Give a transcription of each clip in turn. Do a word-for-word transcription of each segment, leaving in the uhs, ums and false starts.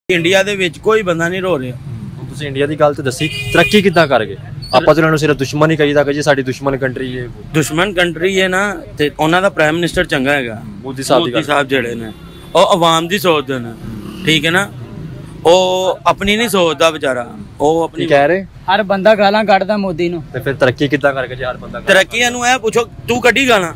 India ਦੇ ਵਿੱਚ ਕੋਈ ਬੰਦਾ ਨਹੀਂ ਰੋ ਰਿਹਾ। ਤੁਸੀਂ ਇੰਡੀਆ ਦੀ ਗੱਲ ਤੇ ਦੱਸੀ, ਤਰੱਕੀ ਕਿੱਦਾਂ ਕਰ ਗਏ? ਆਪਾਂ ਤਾਂ ਉਹਨਾਂ ਨੂੰ ਸਿਰਫ ਦੁਸ਼ਮਣ ਹੀ ਕਹੀਦਾ ਕਿ ਜੀ ਸਾਡੀ ਦੁਸ਼ਮਣ ਕੰਟਰੀ ਹੈ। ਦੁਸ਼ਮਣ ਕੰਟਰੀ ਹੈ ਨਾ, ਤੇ ਉਹਨਾਂ ਦਾ ਪ੍ਰਾਈਮ ਮਿਨਿਸਟਰ ਚੰਗਾ ਹੈਗਾ, ਮੋਦੀ ਸਾਹਿਬ ਦੀ ਮੋਦੀ ਸਾਹਿਬ ਜਿਹੜੇ ਨੇ ਉਹ ਆਵਾਮ ਦੀ ਸੋਚਦੇ ਨੇ, ਠੀਕ ਹੈ ਨਾ। ਉਹ ਆਪਣੀ ਨਹੀਂ ਸੋਚਦਾ ਵਿਚਾਰਾ, ਉਹ ਆਪਣੀ ਕਹਿ ਰਹੇ ਹਰ ਬੰਦਾ ਗਾਲਾਂ ਕੱਢਦਾ ਮੋਦੀ ਨੂੰ। ਤੇ ਫਿਰ ਤਰੱਕੀ ਕਿੱਦਾਂ ਕਰਕੇ ਜੀ ਹਰ ਬੰਦਾ ਤਰੱਕੀ ਨੂੰ ਇਹ ਪੁੱਛੋ, ਤੂੰ ਕੱਢੀ ਗਾਲਾਂ?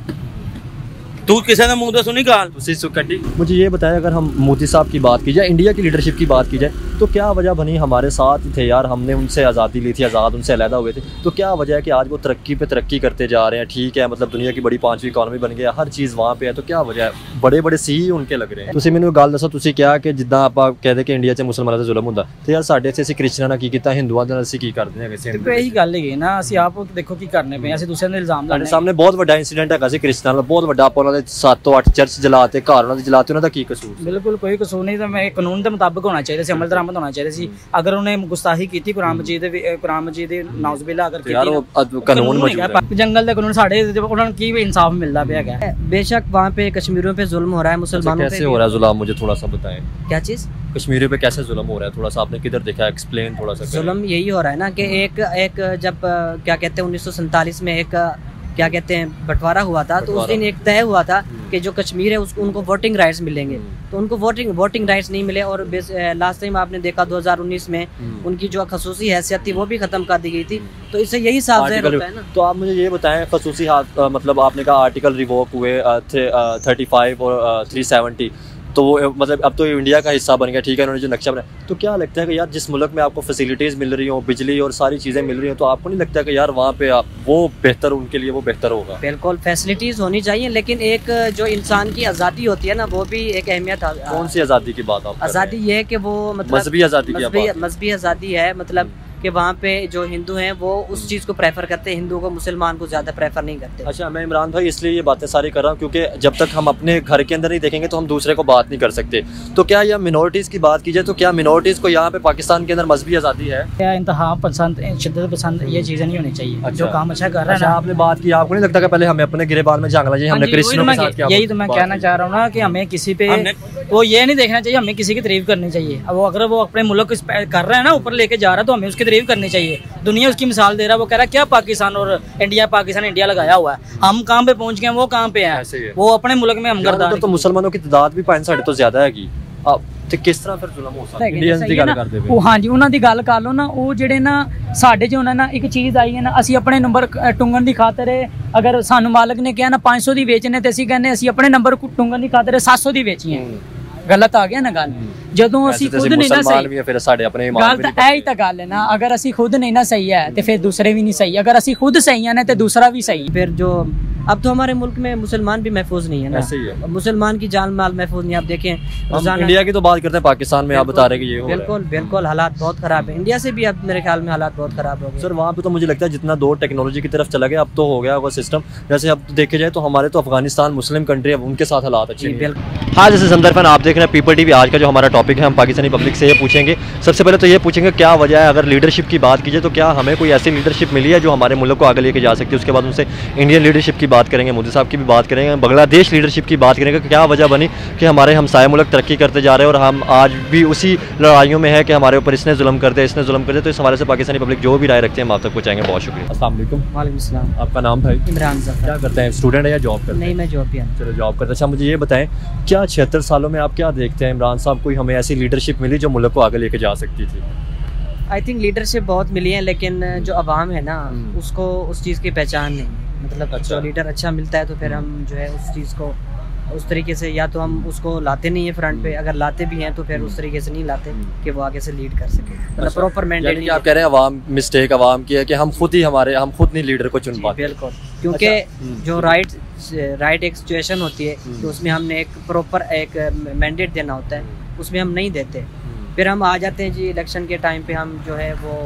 तू किसी ने मुंह तो सुनी गाल? मुझे ये बताया, अगर हम मोदी साहब की बात की जाए, इंडिया की लीडरशिप की बात की जाए, तो क्या वजह बनी? हमारे साथ थे यार, हमने उनसे आज़ादी ली थी, आज़ाद उनसे अलहदा हुए थे, तो क्या वजह है कि आज वो तरक्की पे तरक्की करते जा रहे हैं? ठीक है, मतलब दुनिया की बड़ी पाँचवीं इकॉनमी बन गया, हर चीज़ वहाँ पे है, तो क्या वजह है? बड़े बड़े सी ही उनके लग रहे हैं। तुसीं मैनूं गल दसो, तुसीं क्या कि जिद्दां आपां कहदे कि इंडिया 'च मुसलमानां ते जुल्म हुंदा, ते यार साडे इत्थे असीं क्रिश्चियनां नाल की कीता, हिंदुआं दे नाल असीं की करदे हैं? ਤੇ ਇਹੀ ਗੱਲ ਹੈਗੀ ਨਾ, ਅਸੀਂ ਆਪ ਦੇਖੋ ਕੀ ਕਰਨੇ ਪਏ, ਅਸੀਂ ਦੂਸਰਿਆਂ ਦੇ ਇਲਜ਼ਾਮ ਲਾਉਂਦੇ। ਸਾਡੇ ਸਾਹਮਣੇ ਬਹੁਤ ਵੱਡਾ ਇਨਸੀਡੈਂਟ ਹੈਗਾ ਸੀ ਕ੍ਰਿਸਚਨਾਂ ਦਾ, ਬਹੁਤ ਵੱਡਾ। ਆਪਾਂ ਉਹਨਾਂ ਦੇ ਸੱਤ ਤੋਂ ਅੱਠ ਚਰਚ ਜਲਾਤੇ, ਘਰ ਉਹਨਾਂ ਦੇ ਜਲਾਤੇ, ਉਹਨਾਂ ਦਾ ਕੀ ਕਸੂਰ? ਬਿਲਕੁਲ ਕੋਈ ਕਸੂਰ ਨਹੀਂ, ਤਾਂ ਮੈਂ ਕਾਨੂੰਨ ਦੇ ਮੁਤਾਬਕ ਹੋਣਾ ਚਾਹੀਦਾ ਸੀ, ਅਮਲ ਦਰਾਮਦ ਹੋਣਾ ਚਾਹੀਦਾ ਸੀ। ਅਗਰ ਉਹਨੇ ਗੁਸਤਾਖੀ ਕੀਤੀ ਕੁਰਾਨ ਮਜੀਦ ਦੇ, ਕੁਰਾਨ ਮਜੀਦ ਦੇ ਨਾਉਜ਼ੁबिल्ला ਅਗਰ ਕੀਤੀ, ਉਹ ਕਾਨੂੰਨ ਮੌਜੂਦ ਹੈ, जंगल का कानून साढ़े ਉਹਨਾਂ ਨੂੰ ਕੀ इंसाफ मिलता पे है। बेशक वहाँ पे कश्मीरियों पे जुल्म हो रहा है, मुसलमानों पे कैसे हो रहा है जुल्म? मुझे थोड़ा सा बताएं। क्या चीज़? कश्मीरियों पे कैसे जुल्म हो रहा है? थोड़ा सा आपने किधर देखा, एक्सप्लेन थोड़ा सा। जुल्म यही हो रहा है ना कि एक एक जब क्या कहते हैं उन्नीस सौ सैंतालीस में एक क्या कहते हैं बंटवारा हुआ था, तो उस दिन एक तय हुआ था कि जो कश्मीर है उसको उनको वोटिंग राइट्स मिलेंगे, तो उनको वोटिंग वोटिंग राइट्स नहीं मिले। और लास्ट टाइम आपने देखा दो हज़ार उन्नीस में उनकी जो खसूसी हैसियत थी वो भी ख़त्म कर दी गई थी, तो इससे यही साफ ज़ाहिर होता है ना। तो आप मुझे ये बताएं, खसूसी मतलब आपने कहा आर्टिकल रिवोक हुए थर्टी फाइव और थ्री सेवेंटी, तो वो मतलब अब तो इंडिया का हिस्सा बन गया, ठीक है, उन्होंने जो नक्शा बनाया, तो क्या लगता है कि यार जिस मुल्क में आपको फैसिलिटीज़ मिल रही हो, बिजली और सारी चीज़ें मिल रही हो, तो आपको नहीं लगता कि यार वहाँ पे आप वो बेहतर, उनके लिए वो बेहतर होगा? बिल्कुल फैसिलिटीज़ होनी चाहिए, लेकिन एक जो इंसान की आज़ादी होती है ना, वो भी एक अहमियत। कौन सी आज़ादी की बात? आप आज़ादी ये है कि वो मतलब मजहबी आज़ादी की बात, मजहबी आज़ादी है, मतलब कि वहाँ पे जो हिंदू हैं वो उस चीज़ को प्रेफर करते हैं, हिंदू को मुसलमान को ज़्यादा प्रेफर नहीं करते। अच्छा, मैं इमरान भाई इसलिए ये बातें सारी कर रहा हूँ क्योंकि जब तक हम अपने घर के अंदर नहीं देखेंगे तो हम दूसरे को बात नहीं कर सकते। तो क्या यह मिनॉरिटीज़ की बात की जाए, तो क्या मिनॉरिटीज़ को यहाँ पे पाकिस्तान के अंदर मजहबी आज़ादी है? क्या इंतहा पसंद, शिद्दत पसंद, ये चीज़ें नहीं होनी चाहिए। अच्छा। जो काम अच्छा कर रहा है ना, आपने बात की, आपको नहीं लगता कि पहले हमें अपने गिरेबान में झांकना चाहिए? हमने क्रिश्चियनों के साथ क्या? यही तो मैं कहना चाह रहा हूँ ना कि हमें किसी पे वो ये नहीं देखना चाहिए, हमें किसी की तारीफ करनी चाहिए। अब वो अगर वो अपने मुल्क को कर रहा है ना, ऊपर लेके जा रहा है, तो हमें उसकी तारीफ करनी चाहिए। दुनिया उसकी मिसाल दे रहा है, वो कह रहा है क्या पाकिस्तान और इंडिया, पाकिस्तान इंडिया लगाया हुआ है, हम कहाँ पे पहुंच गए, वो कहाँ पे है, वो अपने मुल्क में हम गरदार। तो मुसलमानों की तादाद भी पाँच साढ़े तो ज्यादा हैगी, ਤੇ ਕਿਸ ਤਰ੍ਹਾਂ ਫਿਰ ਜ਼ੁਲਮ ਹੋ ਸਕਦਾ? ਇੰਡੀਅਨਸ ਦੀ ਗੱਲ ਕਰਦੇ ਪਏ ਉਹ, ਹਾਂਜੀ ਉਹਨਾਂ ਦੀ ਗੱਲ ਕਰ ਲਓ ਨਾ। ਉਹ ਜਿਹੜੇ ਨਾ ਸਾਡੇ 'ਚ ਉਹਨਾਂ ਨਾ ਇੱਕ ਚੀਜ਼ ਆਈ ਹੈ ਨਾ, ਅਸੀਂ ਆਪਣੇ ਨੰਬਰ ਟੁੰਗਣ ਦੀ ਖਾਤਰ ਅਗਰ ਸਾਨੂੰ ਮਾਲਕ ਨੇ ਕਿਹਾ ਨਾ ਪੰਜ ਸੌ ਦੀ ਵੇਚਣੇ, ਤੇ ਅਸੀਂ ਕਹਿੰਦੇ ਅਸੀਂ ਆਪਣੇ ਨੰਬਰ ਟੁੰਗਣ ਦੀ ਖਾਤਰ ਸੱਤ ਸੌ ਦੀ ਵੇਚੀਏ। गलत आ गया ना गल। ਜਦੋਂ ਅਸੀਂ ਖੁਦ ਨਹੀਂ ਨਾ ਸਹੀ, ਫਿਰ ਸਾਡੇ ਆਪਣੇ ਇਮਾਨ ਵੀ ਇਹ ਹੀ ਤਾਂ ਗੱਲ ਹੈ ਨਾ, ਅਗਰ ਅਸੀਂ ਖੁਦ नहीं ना सही है तो फिर दूसरे भी नहीं सही, अगर ਅਸੀਂ खुद सही है ना तो दूसरा भी सही। फिर जो अब तो हमारे मुल्क में मुसलमान भी महफूज नहीं है ना, ऐसे ही है। मुसलमान की जान माल महफूज नहीं। आप देखें इंडिया की तो बात करते हैं, पाकिस्तान में आप बता रहे कि ये बिल्कुल बिल्कुल हालात बहुत खराब है। इंडिया से भी अब मेरे ख्याल में हालात बहुत खराब हो गए सर। वहाँ पे तो मुझे लगता है जितना दौर टेक्नोलॉजी की तरफ चला गया, अब तो हो गया होगा सिस्टम। जैसे अब देखे जाए तो हमारे तो अफगानिस्तान मुस्लिम कंट्री है, उनके साथ हालात अच्छे नहीं। हाँ, जैसे संदर्भ आप देख रहे हैं पीपल टीवी, आज का जो हमारा टॉपिक है, हम पाकिस्तानी पब्लिक से ये पूछेंगे। सबसे पहले तो ये पूछेंगे क्या वजह है, अगर लीडरशिप की बात की जाए तो क्या हमें कोई ऐसी लीडरशिप मिली है जो हमारे मुल्क को आगे लेके जा सकती है? उसके बाद उनसे इंडियन लीडरशिप की बात करेंगे, मोदी साहब की भी बात करेंगे, बांग्लादेश लीडरशिप की बात करेंगे, क्या वजह बनी कि हमारे हमसाये मुल्क तरक्की करते जा रहे हैं और हम आज भी उसी लड़ाइयों में है कि हमारे ऊपर इसने जुल्म कर दिया, इसने जुल्म कर दिया। तो इस हवाले से पाकिस्तानी पब्लिक जो भी राय रखते हैं हम आप तक पहुँचाएंगे। बहुत शुक्रिया। अस्सलाम वालेकुम। वालेकुम सलाम। आपका नाम भाई? इमरान ज़फ़र। क्या करते हैं, स्टूडेंट है या जॉब करते हैं? नहीं, मैं जॉब किया। चलो जॉब करते हैं। अच्छा, मुझे ये बताएं, क्या छिहत्तर सालों में आप क्या देखते हैं इमरान साहब, कोई हमें ऐसी लीडरशिप मिली जो मुल्क को आगे लेके जा सकती थी? आई थिंक लीडरशिप बहुत मिली है, लेकिन जो अवाम है ना उसको उस चीज़ की पहचान नहीं है। मतलब अच्छा। जो लीडर अच्छा मिलता है तो फिर हम जो है उस चीज़ को उस तरीके से, या तो हम उसको लाते नहीं है फ्रंट पे, अगर लाते भी हैं तो फिर उस तरीके से नहीं लाते कि वो आगे से लीड कर सके। मतलब प्रॉपर मैंडेट नहीं। आप कह रहे हैं अवाम मिस्टेक अवाम की है कि हम खुद ही हमारे हम खुद नहीं लीडर को चुन पाते। बिल्कुल, क्योंकि जो राइट राइट एक सिचुएशन होती है तो उसमें हमने एक प्रॉपर एक मैंडेट देना होता है, उसमें हम नहीं देते। फिर हम आ जाते हैं जी इलेक्शन के टाइम पे, हम जो है वो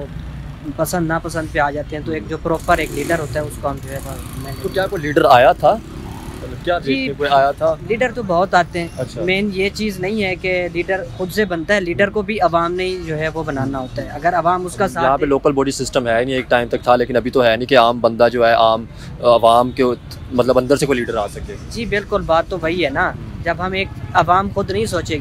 पसंद नापसंद पे आ जाते हैं। तो एक जो प्रॉपर एक लीडर होता है उसको हम जो है। तो क्या कोई लीडर आया था? क्या देखने कोई आया था? लीडर तो बहुत आते हैं। अच्छा। मेन ये चीज़ नहीं है कि लीडर खुद से बनता है, लीडर को भी अवाम ने जो है वो बनाना होता है। अगर अवाम उसका साथ, यहाँ पे लोकल बॉडी सिस्टम है नहीं, एक टाइम तक था लेकिन अभी तो है नहीं कि आम बंदा जो है आम अवाम के मतलब अंदर से कोई लीडर आ सके। जी बिल्कुल, बात तो वही है ना, जब हम एक अवाम खुद नहीं सोचेगी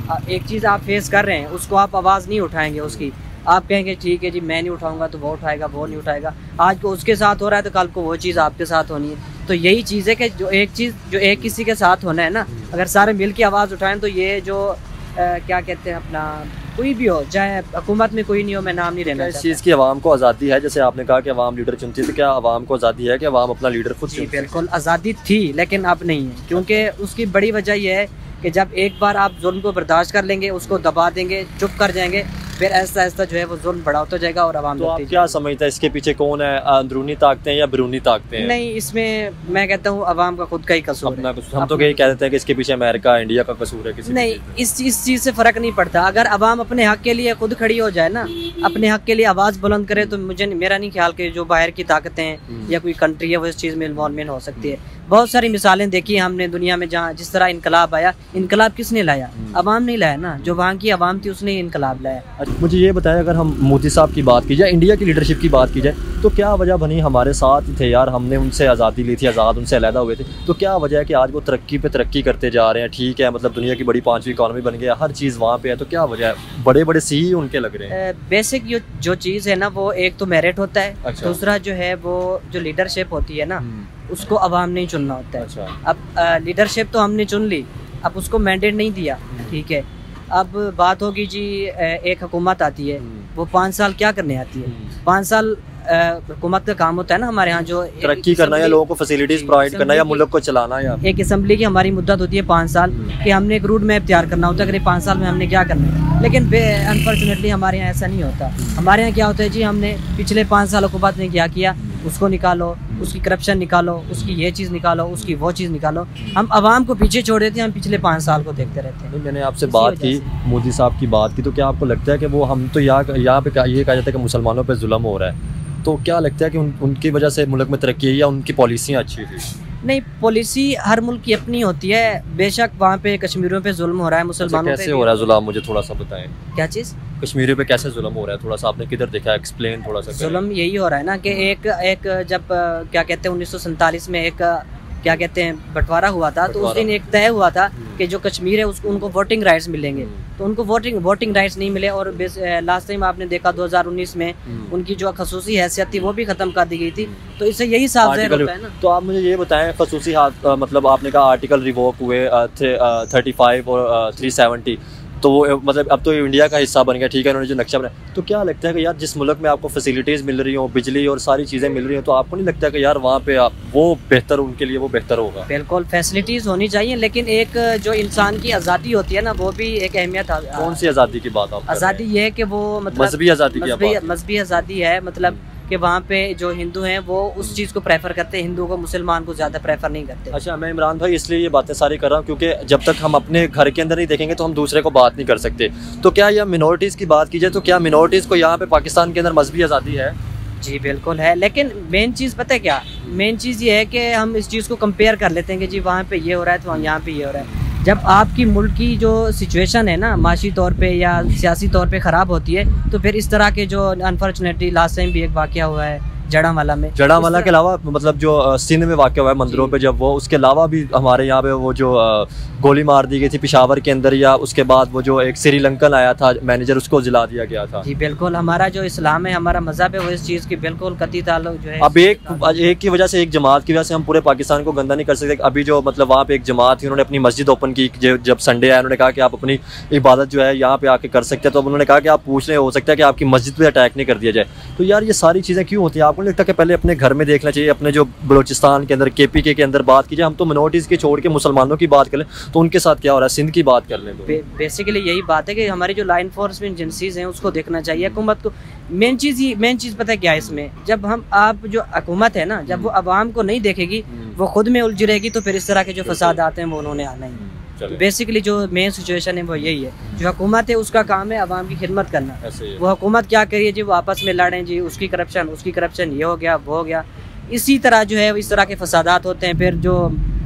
एक चीज़ आप फेस कर रहे हैं, उसको आप आवाज़ नहीं उठाएंगे उसकी, आप कहेंगे ठीक है जी मैं नहीं उठाऊंगा तो वो उठाएगा, वो नहीं उठाएगा। आज को उसके साथ हो रहा है तो कल को वो चीज़ आपके साथ होनी है। तो यही चीज़ है कि जो एक चीज़ जो एक किसी के साथ होना है ना, अगर सारे मिल के आवाज़ उठाएं तो ये जो आ, क्या कहते हैं अपना कोई भी हो, चाहे हुकूमत में कोई नहीं हो, मैं नाम नहीं लेना इस चाहता। चीज़ की आवाम को आज़ादी है, जैसे आपने कहा कि आवाम लीडर चुनती है, तो क्या आवाम को आज़ादी है कि आवाम अपना लीडर खुद जी चुनती है? बिल्कुल आज़ादी थी, लेकिन अब नहीं है, क्योंकि उसकी बड़ी वजह यह है कि जब एक बार आप जुल्म को बर्दाश्त कर लेंगे, उसको दबा देंगे, चुप कर जाएंगे, फिर ऐसा ऐसा जो है वो जुल्म बड़ा होता जाएगा और आवाम तो आप क्या समझते हैं इसके पीछे कौन है, अंदरूनी ताकतें या बैरूनी ताकतें हैं? नहीं, इसमें मैं कहता हूँ आवाम का खुद का ही कसूर अपना है। कसूर। हम तो यही कह देते हैं कि इसके पीछे अमेरिका इंडिया का कसूर है, किसी नहीं, इस इस चीज़ से फ़र्क नहीं पड़ता। अगर आवाम अपने हक के लिए खुद खड़ी हो जाए ना, अपने हक के लिए आवाज़ बुलंद करे, तो मुझे मेरा नहीं ख्याल कि जो बाहर की ताकतें हैं या कोई कंट्री है वो इस चीज़ में इन्वॉल्वमेंट हो सकती है। बहुत सारी मिसालें देखी हैं हमने दुनिया में, जहाँ जिस तरह इनकलाब आया, इनकलाब किसने लाया? आवाम नहीं लाया ना, जो वहाँ की आवाम थी उसने इनकलाब लाया। अच्छा, मुझे ये बताया, अगर हम मोदी साहब की बात की जाए, इंडिया की लीडरशिप की बात की जाए, तो क्या वजह बनी? हमारे साथ ही थे यार, हमने उनसे आज़ादी ली थी, आज़ाद उनसे अलहदा हुए थे, तो क्या वजह है कि आज वो तरक्की पे तरक्की करते जा रहे हैं? ठीक है, मतलब दुनिया की बड़ी पाँचवीं इकॉनमी बन गया, हर चीज़ वहाँ पे है, तो क्या वजह है? बड़े बड़े सी ही उनके लग रहे हैं। बेसिक जो जो चीज़ है ना, वो एक तो मेरिट होता है। अच्छा। दूसरा जो है वो जो लीडरशिप होती है ना, उसको आवाम नहीं चुनना होता है। अच्छा। अब लीडरशिप तो हमने चुन ली, अब उसको मैंडेट नहीं दिया, ठीक है। अब बात होगी जी, एक हुकूमत आती है, वो पाँच साल क्या करने आती है? पाँच साल हुकूमत का काम होता है ना हमारे यहाँ, जो तरक्की करना या लोगों को फैसिलिटीज प्रोवाइड करना या मुल्क को चलाना, या एक असम्बली की हमारी मुद्दत होती है पाँच साल कि हमने एक रूट मैप तैयार करना होता है कि पाँच साल में हमने क्या करना है। लेकिन अनफॉर्चुनेटली हमारे यहाँ ऐसा नहीं होता। हमारे यहाँ क्या होता है जी, हमने पिछले पाँच साल हुकूमत ने क्या किया, उसको निकालो, उसकी करप्शन निकालो, उसकी ये चीज़ निकालो, उसकी वो चीज़ निकालो। हम आवाम को पीछे छोड़ देते हैं, हम पिछले पाँच साल को देखते रहते हैं। मैंने आपसे बात की, मोदी साहब की बात की, तो क्या आपको लगता है कि वो, हम तो यहाँ यहाँ पे ये कहा जाता है कि मुसलमानों पे जुल्म हो रहा है, तो क्या लगता है कि उन, उनकी वजह से मुल्क में तरक्की है या उनकी पॉलिसियाँ अच्छी थी? नहीं, पॉलिसी हर मुल्क की अपनी होती है। बेशक वहाँ पे कश्मीरियों पे जुल्म हो रहा है, मुसलमानों पे कैसे हो रहा है जुल्म, मुझे थोड़ा सा बताएं। क्या चीज़? कश्मीरियों पे कैसे जुल्म हो रहा है, थोड़ा सा आपने किधर देखा, एक्सप्लेन थोड़ा सा। जुल्म यही हो रहा है ना कि एक एक जब क्या कहते हैं उन्नीस सौ सैंतालीस में एक क्या कहते हैं बंटवारा हुआ था, तो उस दिन एक तय हुआ था कि जो कश्मीर है उसको उनको वोटिंग राइट्स मिलेंगे, तो उनको वोटिंग वोटिंग राइट्स नहीं मिले। और लास्ट टाइम आपने देखा दो हज़ार उन्नीस में उनकी जो खसूसी हैसियत थी वो भी खत्म कर दी गई थी। तो इससे यही साफ ज़ाहिर होता है ना। तो आप मुझे ये बताएं, खसूसी मतलब आपने कहा आर्टिकल रिवोक हुए थर्टी फाइव और थ्री सेवेंटी, तो वो मतलब अब तो इंडिया का हिस्सा बन गया, ठीक है, उन्होंने जो नक्शा बनाया। तो क्या लगता है कि यार जिस मुल्क में आपको फैसिलिटीज़ मिल रही हो, बिजली और सारी चीज़ें मिल रही हो, तो आपको नहीं लगता कि यार वहाँ पे आप वो बेहतर, उनके लिए वो बेहतर होगा? बिल्कुल फैसिलिटीज़ होनी चाहिए, लेकिन एक जो इंसान की आज़ादी होती है ना, वो भी एक अहमियत। कौन सी आज़ादी की बात आप? आज़ादी ये है कि वो मतलब मजहबी आज़ादी की, मजहबी आज़ादी है, मतलब कि वहाँ पे जो हिंदू हैं वो उस चीज़ को प्रेफर करते हैं, हिंदू को मुसलमान को ज़्यादा प्रेफर नहीं करते। अच्छा, मैं इमरान भाई इसलिए ये बातें सारी कर रहा हूँ क्योंकि जब तक हम अपने घर के अंदर नहीं देखेंगे तो हम दूसरे को बात नहीं कर सकते। तो क्या यह मिनॉरिटीज़ की बात की जाए तो क्या मिनॉरिटीज़ को यहाँ पे पाकिस्तान के अंदर मजहबी आज़ादी है? जी बिल्कुल है, लेकिन मेन चीज़ पता है क्या, मेन चीज़ ये है कि हम इस चीज़ को कंपेयर कर लेते हैं कि जी वहाँ पे ये हो रहा है तो यहाँ पे ये हो रहा है। जब आपकी मुल्क की जो सिचुएशन है ना, माशी तौर पे या सियासी तौर पे ख़राब होती है, तो फिर इस तरह के जो अनफॉर्चुनेटली लास्ट टाइम भी एक वाक़या हुआ है जड़ावाला में, जड़ावाला के अलावा मतलब जो सिंध में वाक़या हुआ है मंदिरों पे, जब वो उसके अलावा भी हमारे यहाँ पे वो जो गोली मार दी गई थी पेशावर के अंदर, या उसके बाद वो जो एक श्रीलंकन आया था मैनेजर, उसको जिला दिया गया था। जी बिल्कुल, हमारा जो इस्लाम है, हमारा मज़हब है, वो इस चीज़ की बिल्कुल कतई ताल्लुक जो है। अब एक एक की वजह से, एक जमात की वजह से हम पूरे पाकिस्तान को गंदा नहीं कर सकते। अभी जो मतलब वहाँ पे एक जमात थी, उन्होंने अपनी मस्जिद ओपन की, जब संडे आया उन्होंने कहा कि आप अपनी इबादत जो है यहाँ पे आके कर सकते हैं, तो उन्होंने कहा कि आप पूछ रहे हो सकता है कि आपकी मस्जिद पे अटैक नहीं कर दिया जाए। तो यार ये सारी चीज़ें क्यों होती हैं? आपको नहीं लगता कि पहले अपने घर में देखना चाहिए? अपने जो बलूचिस्तान के अंदर, के पी के के अंदर बात कीजिए, हम तो मिनॉरिटीज़ के छोड़ के मुसलमानों की बात करें तो उनके साथ क्या हो रहा है, सिंध की बात कर लें। बे, बेसिकली यही बात है कि हमारी जो लाइन फोर्समेंट एजेंसीज हैं उसको देखना चाहिए, हुकूमत को। मेन चीज़ ही मेन चीज़ पता है क्या है इसमें, जब हम आप जो हुकूमत है ना, जब वो आवाम को नहीं देखेगी, वो खुद में उलझी रहेगी, तो फिर इस तरह के जो फसाद आते हैं वो उन्होंने आना ही। तो बेसिकली जो मेन सिचुएशन है वो यही है, जो हुकूमत है उसका काम है आवाम की खिदमत करना। वो हुकूमत क्या करिए जी, वो आपस में लड़ें जी, उसकी करप्शन उसकी करप्शन ये हो गया वो हो गया, इसी तरह जो है इस तरह के फसादात होते हैं। फिर जो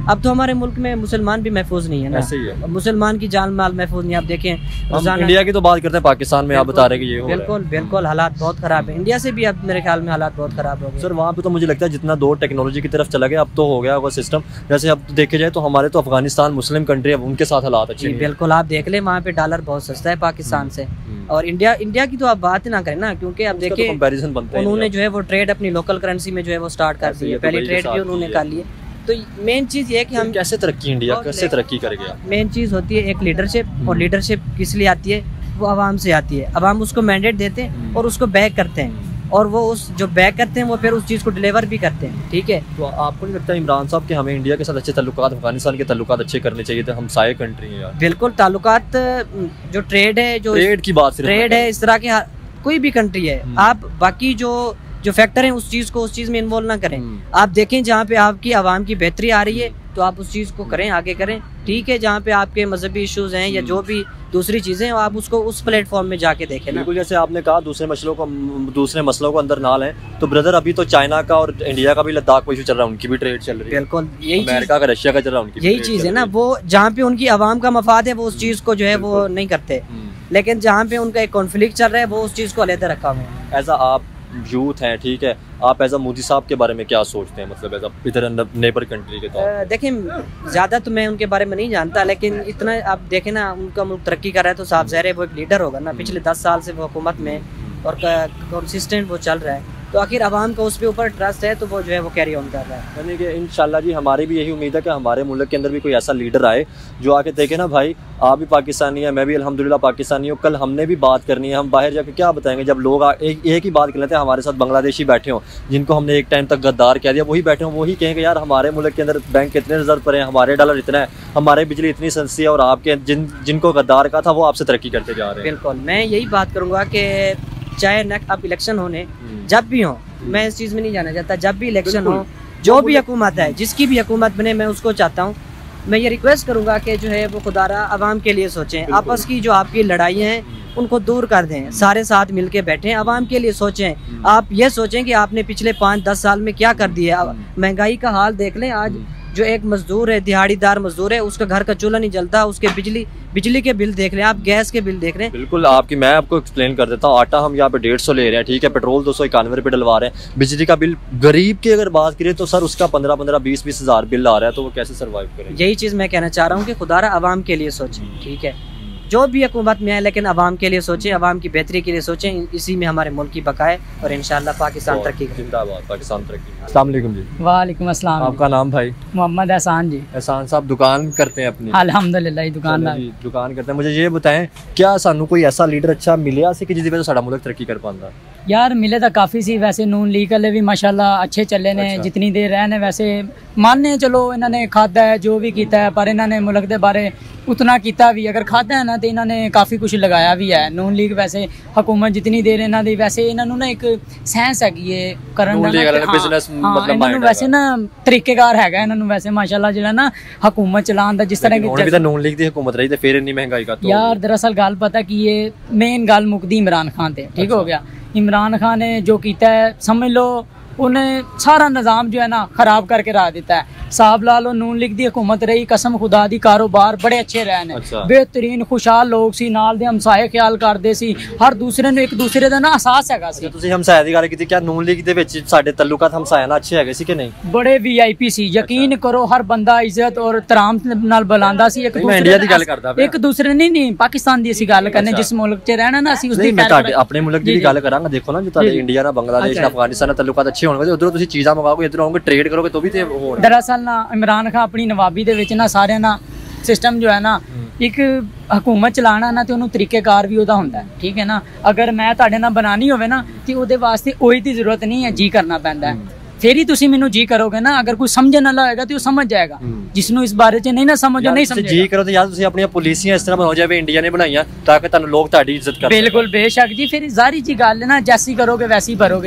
अब तो हमारे मुल्क में मुसलमान भी महफूज नहीं है ना, ऐसे ही है। मुसलमान की जान माल महफूज नहीं। आप देखें हम रोजाना इंडिया की तो बात करते हैं, पाकिस्तान में आप बता रहे हैं कि ये हो रहा है। बिल्कुल बिल्कुल हालात बहुत खराब है। इंडिया से भी अब मेरे ख्याल में हालात बहुत खराब हो गए। सर वहाँ पे तो मुझे लगता है जितना दौर टेक्नोलॉजी की तरफ चला गया, अब तो हो गया होगा सिस्टम। जैसे अब देखे जाए तो हमारे तो अफगानिस्तान मुस्लिम कंट्री है, उनके साथ हालात अच्छे जी नहीं है। बिल्कुल, आप देख ले वहाँ पे डॉलर बहुत सस्ता है पाकिस्तान से। और इंडिया इंडिया की तो आप बात ही ना करें ना, क्योंकि अब देखिए कंपैरिजन बनता है। उन्होंने जो है वो ट्रेड अपनी लोकल करेंसी में जो है वो स्टार्ट कर दी है, पहली ट्रेड भी उन्होंने कर ली है। तो मेन चीज़ ये है कि हम कैसे तरक्की इंडिया कैसे तरक्की कर गया। मेन चीज़ होती है एक लीडरशिप, और लीडरशिप किस लिए आती है, वो आवाम से आती है। आवाम उसको मैंडेट देते हैं और उसको बैक करते हैं, और वो उस जो बैक करते हैं वो फिर उस चीज़ को डिलीवर भी करते हैं। ठीक है, तो आपको नहीं लगता इमरान साहब कि हमें इंडिया के साथ अच्छे ताल्लुकात, अफगानिस्तान के ताल्लुकात अच्छे करने चाहिए थे? हम सारे कंट्री हैं यार। बिल्कुल, ताल्लुकात जो ट्रेड है, जो ट्रेड की बात सिर्फ ट्रेड है, इस तरह के हर- कोई भी कंट्री है, आप बाकी जो जो फैक्टर हैं उस चीज़ को उस चीज़ में इन्वॉल्व ना करें। आप देखें जहाँ पे आपकी आवाम की बेहतरी आ रही है तो आप उस चीज़ को करें, आगे करें। ठीक है, जहाँ पे आपके मजहबी इश्यूज हैं या जो भी दूसरी चीज़ें हैं, आप उसको उस प्लेटफॉर्म में जाके देखें ना। बिल्कुल, जैसे आपने कहा दूसरे मसलों को दूसरे मसलों को अंदर ना लें, तो ब्रदर अभी तो चाइना का और इंडिया का भी लद्दाख पर इशू चल रहा है, उनकी भी ट्रेड चल रही है। बिल्कुल, यही अमेरिका का रशिया का चल रहा है, उनकी यही चीज़ है ना, वो जहाँ पे उनकी आवाम का मफाद है वो उस चीज़ को जो है वो नहीं करते, लेकिन जहाँ पे उनका एक कॉन्फ्लिक्ट चल रहा है वो उस चीज़ को अलग रखा हुआ है। एज आप यूथ हैं, ठीक है, आप एज अ मोदी साहब के बारे में क्या सोचते हैं, मतलब एज अ इधर नेबर कंट्री के तौर अ, देखें, ज़्यादा तो मैं उनके बारे में नहीं जानता, लेकिन इतना आप देखें ना, उनका मुल्क तरक्की कर रहा है तो साफ ज़ाहिर है वो एक लीडर होगा ना। पिछले दस साल से वो हुकूमत में और कंसिस्टेंट वो चल रहा है, तो आखिर आवाम का उस पे ऊपर ट्रस्ट है तो वो जो है वो कैरी ऑन कर रहा है। यानी कि इंशाल्लाह जी हमारी भी यही उम्मीद है कि हमारे मुल्क के अंदर भी कोई ऐसा लीडर आए जो आके देखे ना, भाई आप भी पाकिस्तानी है, मैं भी अल्हम्दुलिल्लाह पाकिस्तानी हूँ, कल हमने भी बात करनी है, हम बाहर जाके क्या बताएंगे जब लोग आ, एक, एक ही बात कर लेते हैं, हमारे साथ बांग्लादेशी बैठे हों जिनको हमने एक टाइम तक गद्दार कह दिया, वही बैठे हों, वही कहेंगे यार हमारे मुल्क के अंदर बैंक इतने रिजर्व पर हैं, हमारे डॉलर इतना है, हमारे बिजली इतनी सस्ती है, और आपके जिन जिनको गद्दार का था वो आपसे तरक्की करते जा रहे हैं। बिल्कुल, मैं यही बात करूँगा कि चाहे नेक्स्ट अब इलेक्शन होने जब भी हो, मैं इस चीज़ में नहीं जाना चाहता, जब भी इलेक्शन हो, जो भी हुकूमत है, जिसकी भी हुकूमत बने, मैं उसको चाहता हूँ, मैं ये रिक्वेस्ट करूँगा कि जो है वो खुदारा आवाम के लिए सोचें, आपस की जो आपकी लड़ाइयाँ हैं उनको दूर कर दें, सारे साथ मिलके बैठें, आवाम के लिए सोचें। आप ये सोचें कि आपने पिछले पाँच दस साल में क्या कर दिया। महंगाई का हाल देख लें, आज जो एक मजदूर है, दिहाड़ीदार मजदूर है, उसका घर का चूल्हा नहीं जलता, उसके बिजली बिजली के बिल देख लें आप, गैस के बिल देख लें। बिल्कुल, आपकी मैं आपको एक्सप्लेन कर देता हूँ। आटा हम यहाँ पे डेढ़ सौ ले रहे हैं, ठीक है, पेट्रोल दो सौ इक्यानवे रुपये डलवा रहे हैं, बिजली का बिल गरीब की अगर बात करें तो सर उसका पंद्रह पंद्रह बीस बीस हज़ार बिल आ रहा है, तो वो कैसे सर्वाइव करें। यही चीज़ मैं कहना चाह रहा हूँ कि खुदारा आवाम के लिए सोचें, ठीक है, जो भी हुकूमत में आए, लेकिन आवाम के लिए सोचें, आवाम की बेहतरी के लिए सोचें, इसी में हमारे मुल्क की बकाए और इंशाल्लाह पाकिस्तान तरक्की करेगा। जिंदाबाद पाकिस्तान तरक्की। अस्सलाम वालेकुम जी। वालेकुम अस्सलाम। आपका नाम भाई? मोहम्मद एहसान जी। एहसान साहब दुकान करते हैं अपनी? अल्हम्दुलिल्लाह दुकानदार जी, दुकान करते हैं। मुझे ये बताएं, क्या सानू कोई ऐसा लीडर अच्छा मिलिया सी कि जिसकी वजह से साडा मुल्क तरक्की कर पांदा? यार मिले तो काफ़ी सी, वैसे नून लीग वाले भी माशाल्लाह अच्छे चले ने, अच्छा। जितनी देर रहे ने वैसे मानने चलो इन्होंने खादा है जो भी किया है, पर इन्होंने मुल्क के बारे उतना किया भी, अगर खादा है ना तो इन्होंने काफ़ी कुछ लगाया भी है। नून लीग वैसे हुकूमत जितनी देर इन्हों की, वैसे इन्होंने ना एक सेंस हैगी है करन नून दा लीग ना, वाले हाँ, business हाँ, मतलब इन्होंने mind वैसे ना तरीकेकार हैगा इन्होंने वैसे माशाल्लाह जो ना हुकूमत चलान दा, जिस तरह लेकिन हुण भी की तो नून लीग दी हुकूमत रही ते फिर इतनी महंगाई का तो यार दरअसल गल पता की ये मेन गल मुकदी इमरान खान थे, ठीक हो गया। इमरान खान ने जो किया है समझ लो उन्हें सारा निज़ाम जो है ना खराब करके रख देता है। साहब ला लो नून लीग दी हुकूमत रही, कसम खुदा दी कारोबार बड़े अच्छे रहे ने, अच्छा। बेहतरीन खुशहाल लोग सी, नाल दे हमसाए ख्याल करते सी, हर दूसरे ने एक दूसरे का ना एहसास हैगा सी। ਤੁਸੀਂ ਹਮਸਾਇਆ ਦੀ ਗੱਲ ਕੀਤੀ, क्या नून लीग ਦੇ ਵਿੱਚ ਸਾਡੇ ਤਾਲੁਕਾਤ ਹਮਸਾਇਆ ਨਾਲ अच्छे ਹੈਗੇ ਸੀ कि नहीं? बड़े वी आई पी सी, यकीन करो हर बंदा इज्जत और तराम नाल बुलांदा सी, एक नहीं, मैं दूसरे इंडिया दी दा- गल करदा पिया। एक दूसरे नहीं नहीं पाकिस्तान दी ਅਸੀਂ ਗੱਲ करने, जिस मुल्क च रहना ना ਅਸੀਂ नहीं, उसदी मैं ਤੁਹਾਡੇ ਆਪਣੇ ਮੁਲਕ ਦੀ जी, ਵੀ जी। ਗੱਲ ਕਰਾਂਗਾ। ਦੇਖੋ ਨਾ, ਜੋ ਤੁਹਾਡੇ जी, जी। ਇੰਡੀਆ ਨਾਲ ਬੰਗਲਾदेश ਨਾਲ ਅਫਗਾनिस्तान ਨਾਲ ਤਾਲੁਕਾਤ ਅੱਛੇ ਹੋਣਗੇ, ਉਧਰੋਂ ਤੁਸੀਂ ਚੀਜ਼ਾਂ ਮੰਗਾਓਗੇ, ਇਧਰੋਂ ਆਓਗੇ, ਟ੍ਰੇਡ ਕਰੋਗੇ ਤਾਂ ਵੀ ਤੇ ਹੋਣ। दरअसल ना इमरान खान अपनी नवाबी ਦੇ ਵਿੱਚ ਨਾ ਸਾਰਿਆਂ ਨਾ सिस्टम जो है ना एक हुकूमत चलाना ना तो ਉਹਨੂੰ ਤਰੀਕੇਕਾਰ ਵੀ ਉਹਦਾ ਹੁੰਦਾ ਹੈ, ਠੀਕ ਹੈ ਨਾ। अगर मैं ਤੁਹਾਡੇ ਨਾਲ बनानी ਹੋਵੇ ਨਾ ਤੇ ਉਹਦੇ ਵਾਸਤੇ ਉਹੀ ਦੀ ਜ਼ਰੂਰਤ ਨਹੀਂ ਹੈ, ਜੀ ਕਰਨਾ ਪੈਂਦਾ ਹੈ, ਫਿਰ ਹੀ ਤੁਸੀਂ ਮੈਨੂੰ ਜੀ ਕਰੋਗੇ ਨਾ। अगर कोई समझने वाला होएगा तो वो समझ जाएगा, जिसਨੂੰ ਇਸ ਬਾਰੇ 'ਚ ਨਹੀਂ ਨਾ ਸਮਝ ਉਹ ਨਹੀਂ ਤੁਸੀਂ ਸਮਝੇਗਾ। ਜੀ ਕਰੋ ਤੇ ਯਾਰ ਤੁਸੀਂ ਆਪਣੀਆਂ ਪੁਲਿਸੀਆਂ ਇਸ ਤਰ੍ਹਾਂ ਬਣਾਓ ਜਿਵੇਂ ਇੰਡੀਆ ਨੇ ਬਣਾਈਆਂ, ਤਾਂ ਕਿ ਤੁਹਾਨੂੰ ਲੋਕ ਤੁਹਾਡੀ ਇੱਜ਼ਤ ਕਰਨ। बिल्कुल बेशक जी, फिर जारी जी गल है ना, जैसी करोगे वैसी भरोगे।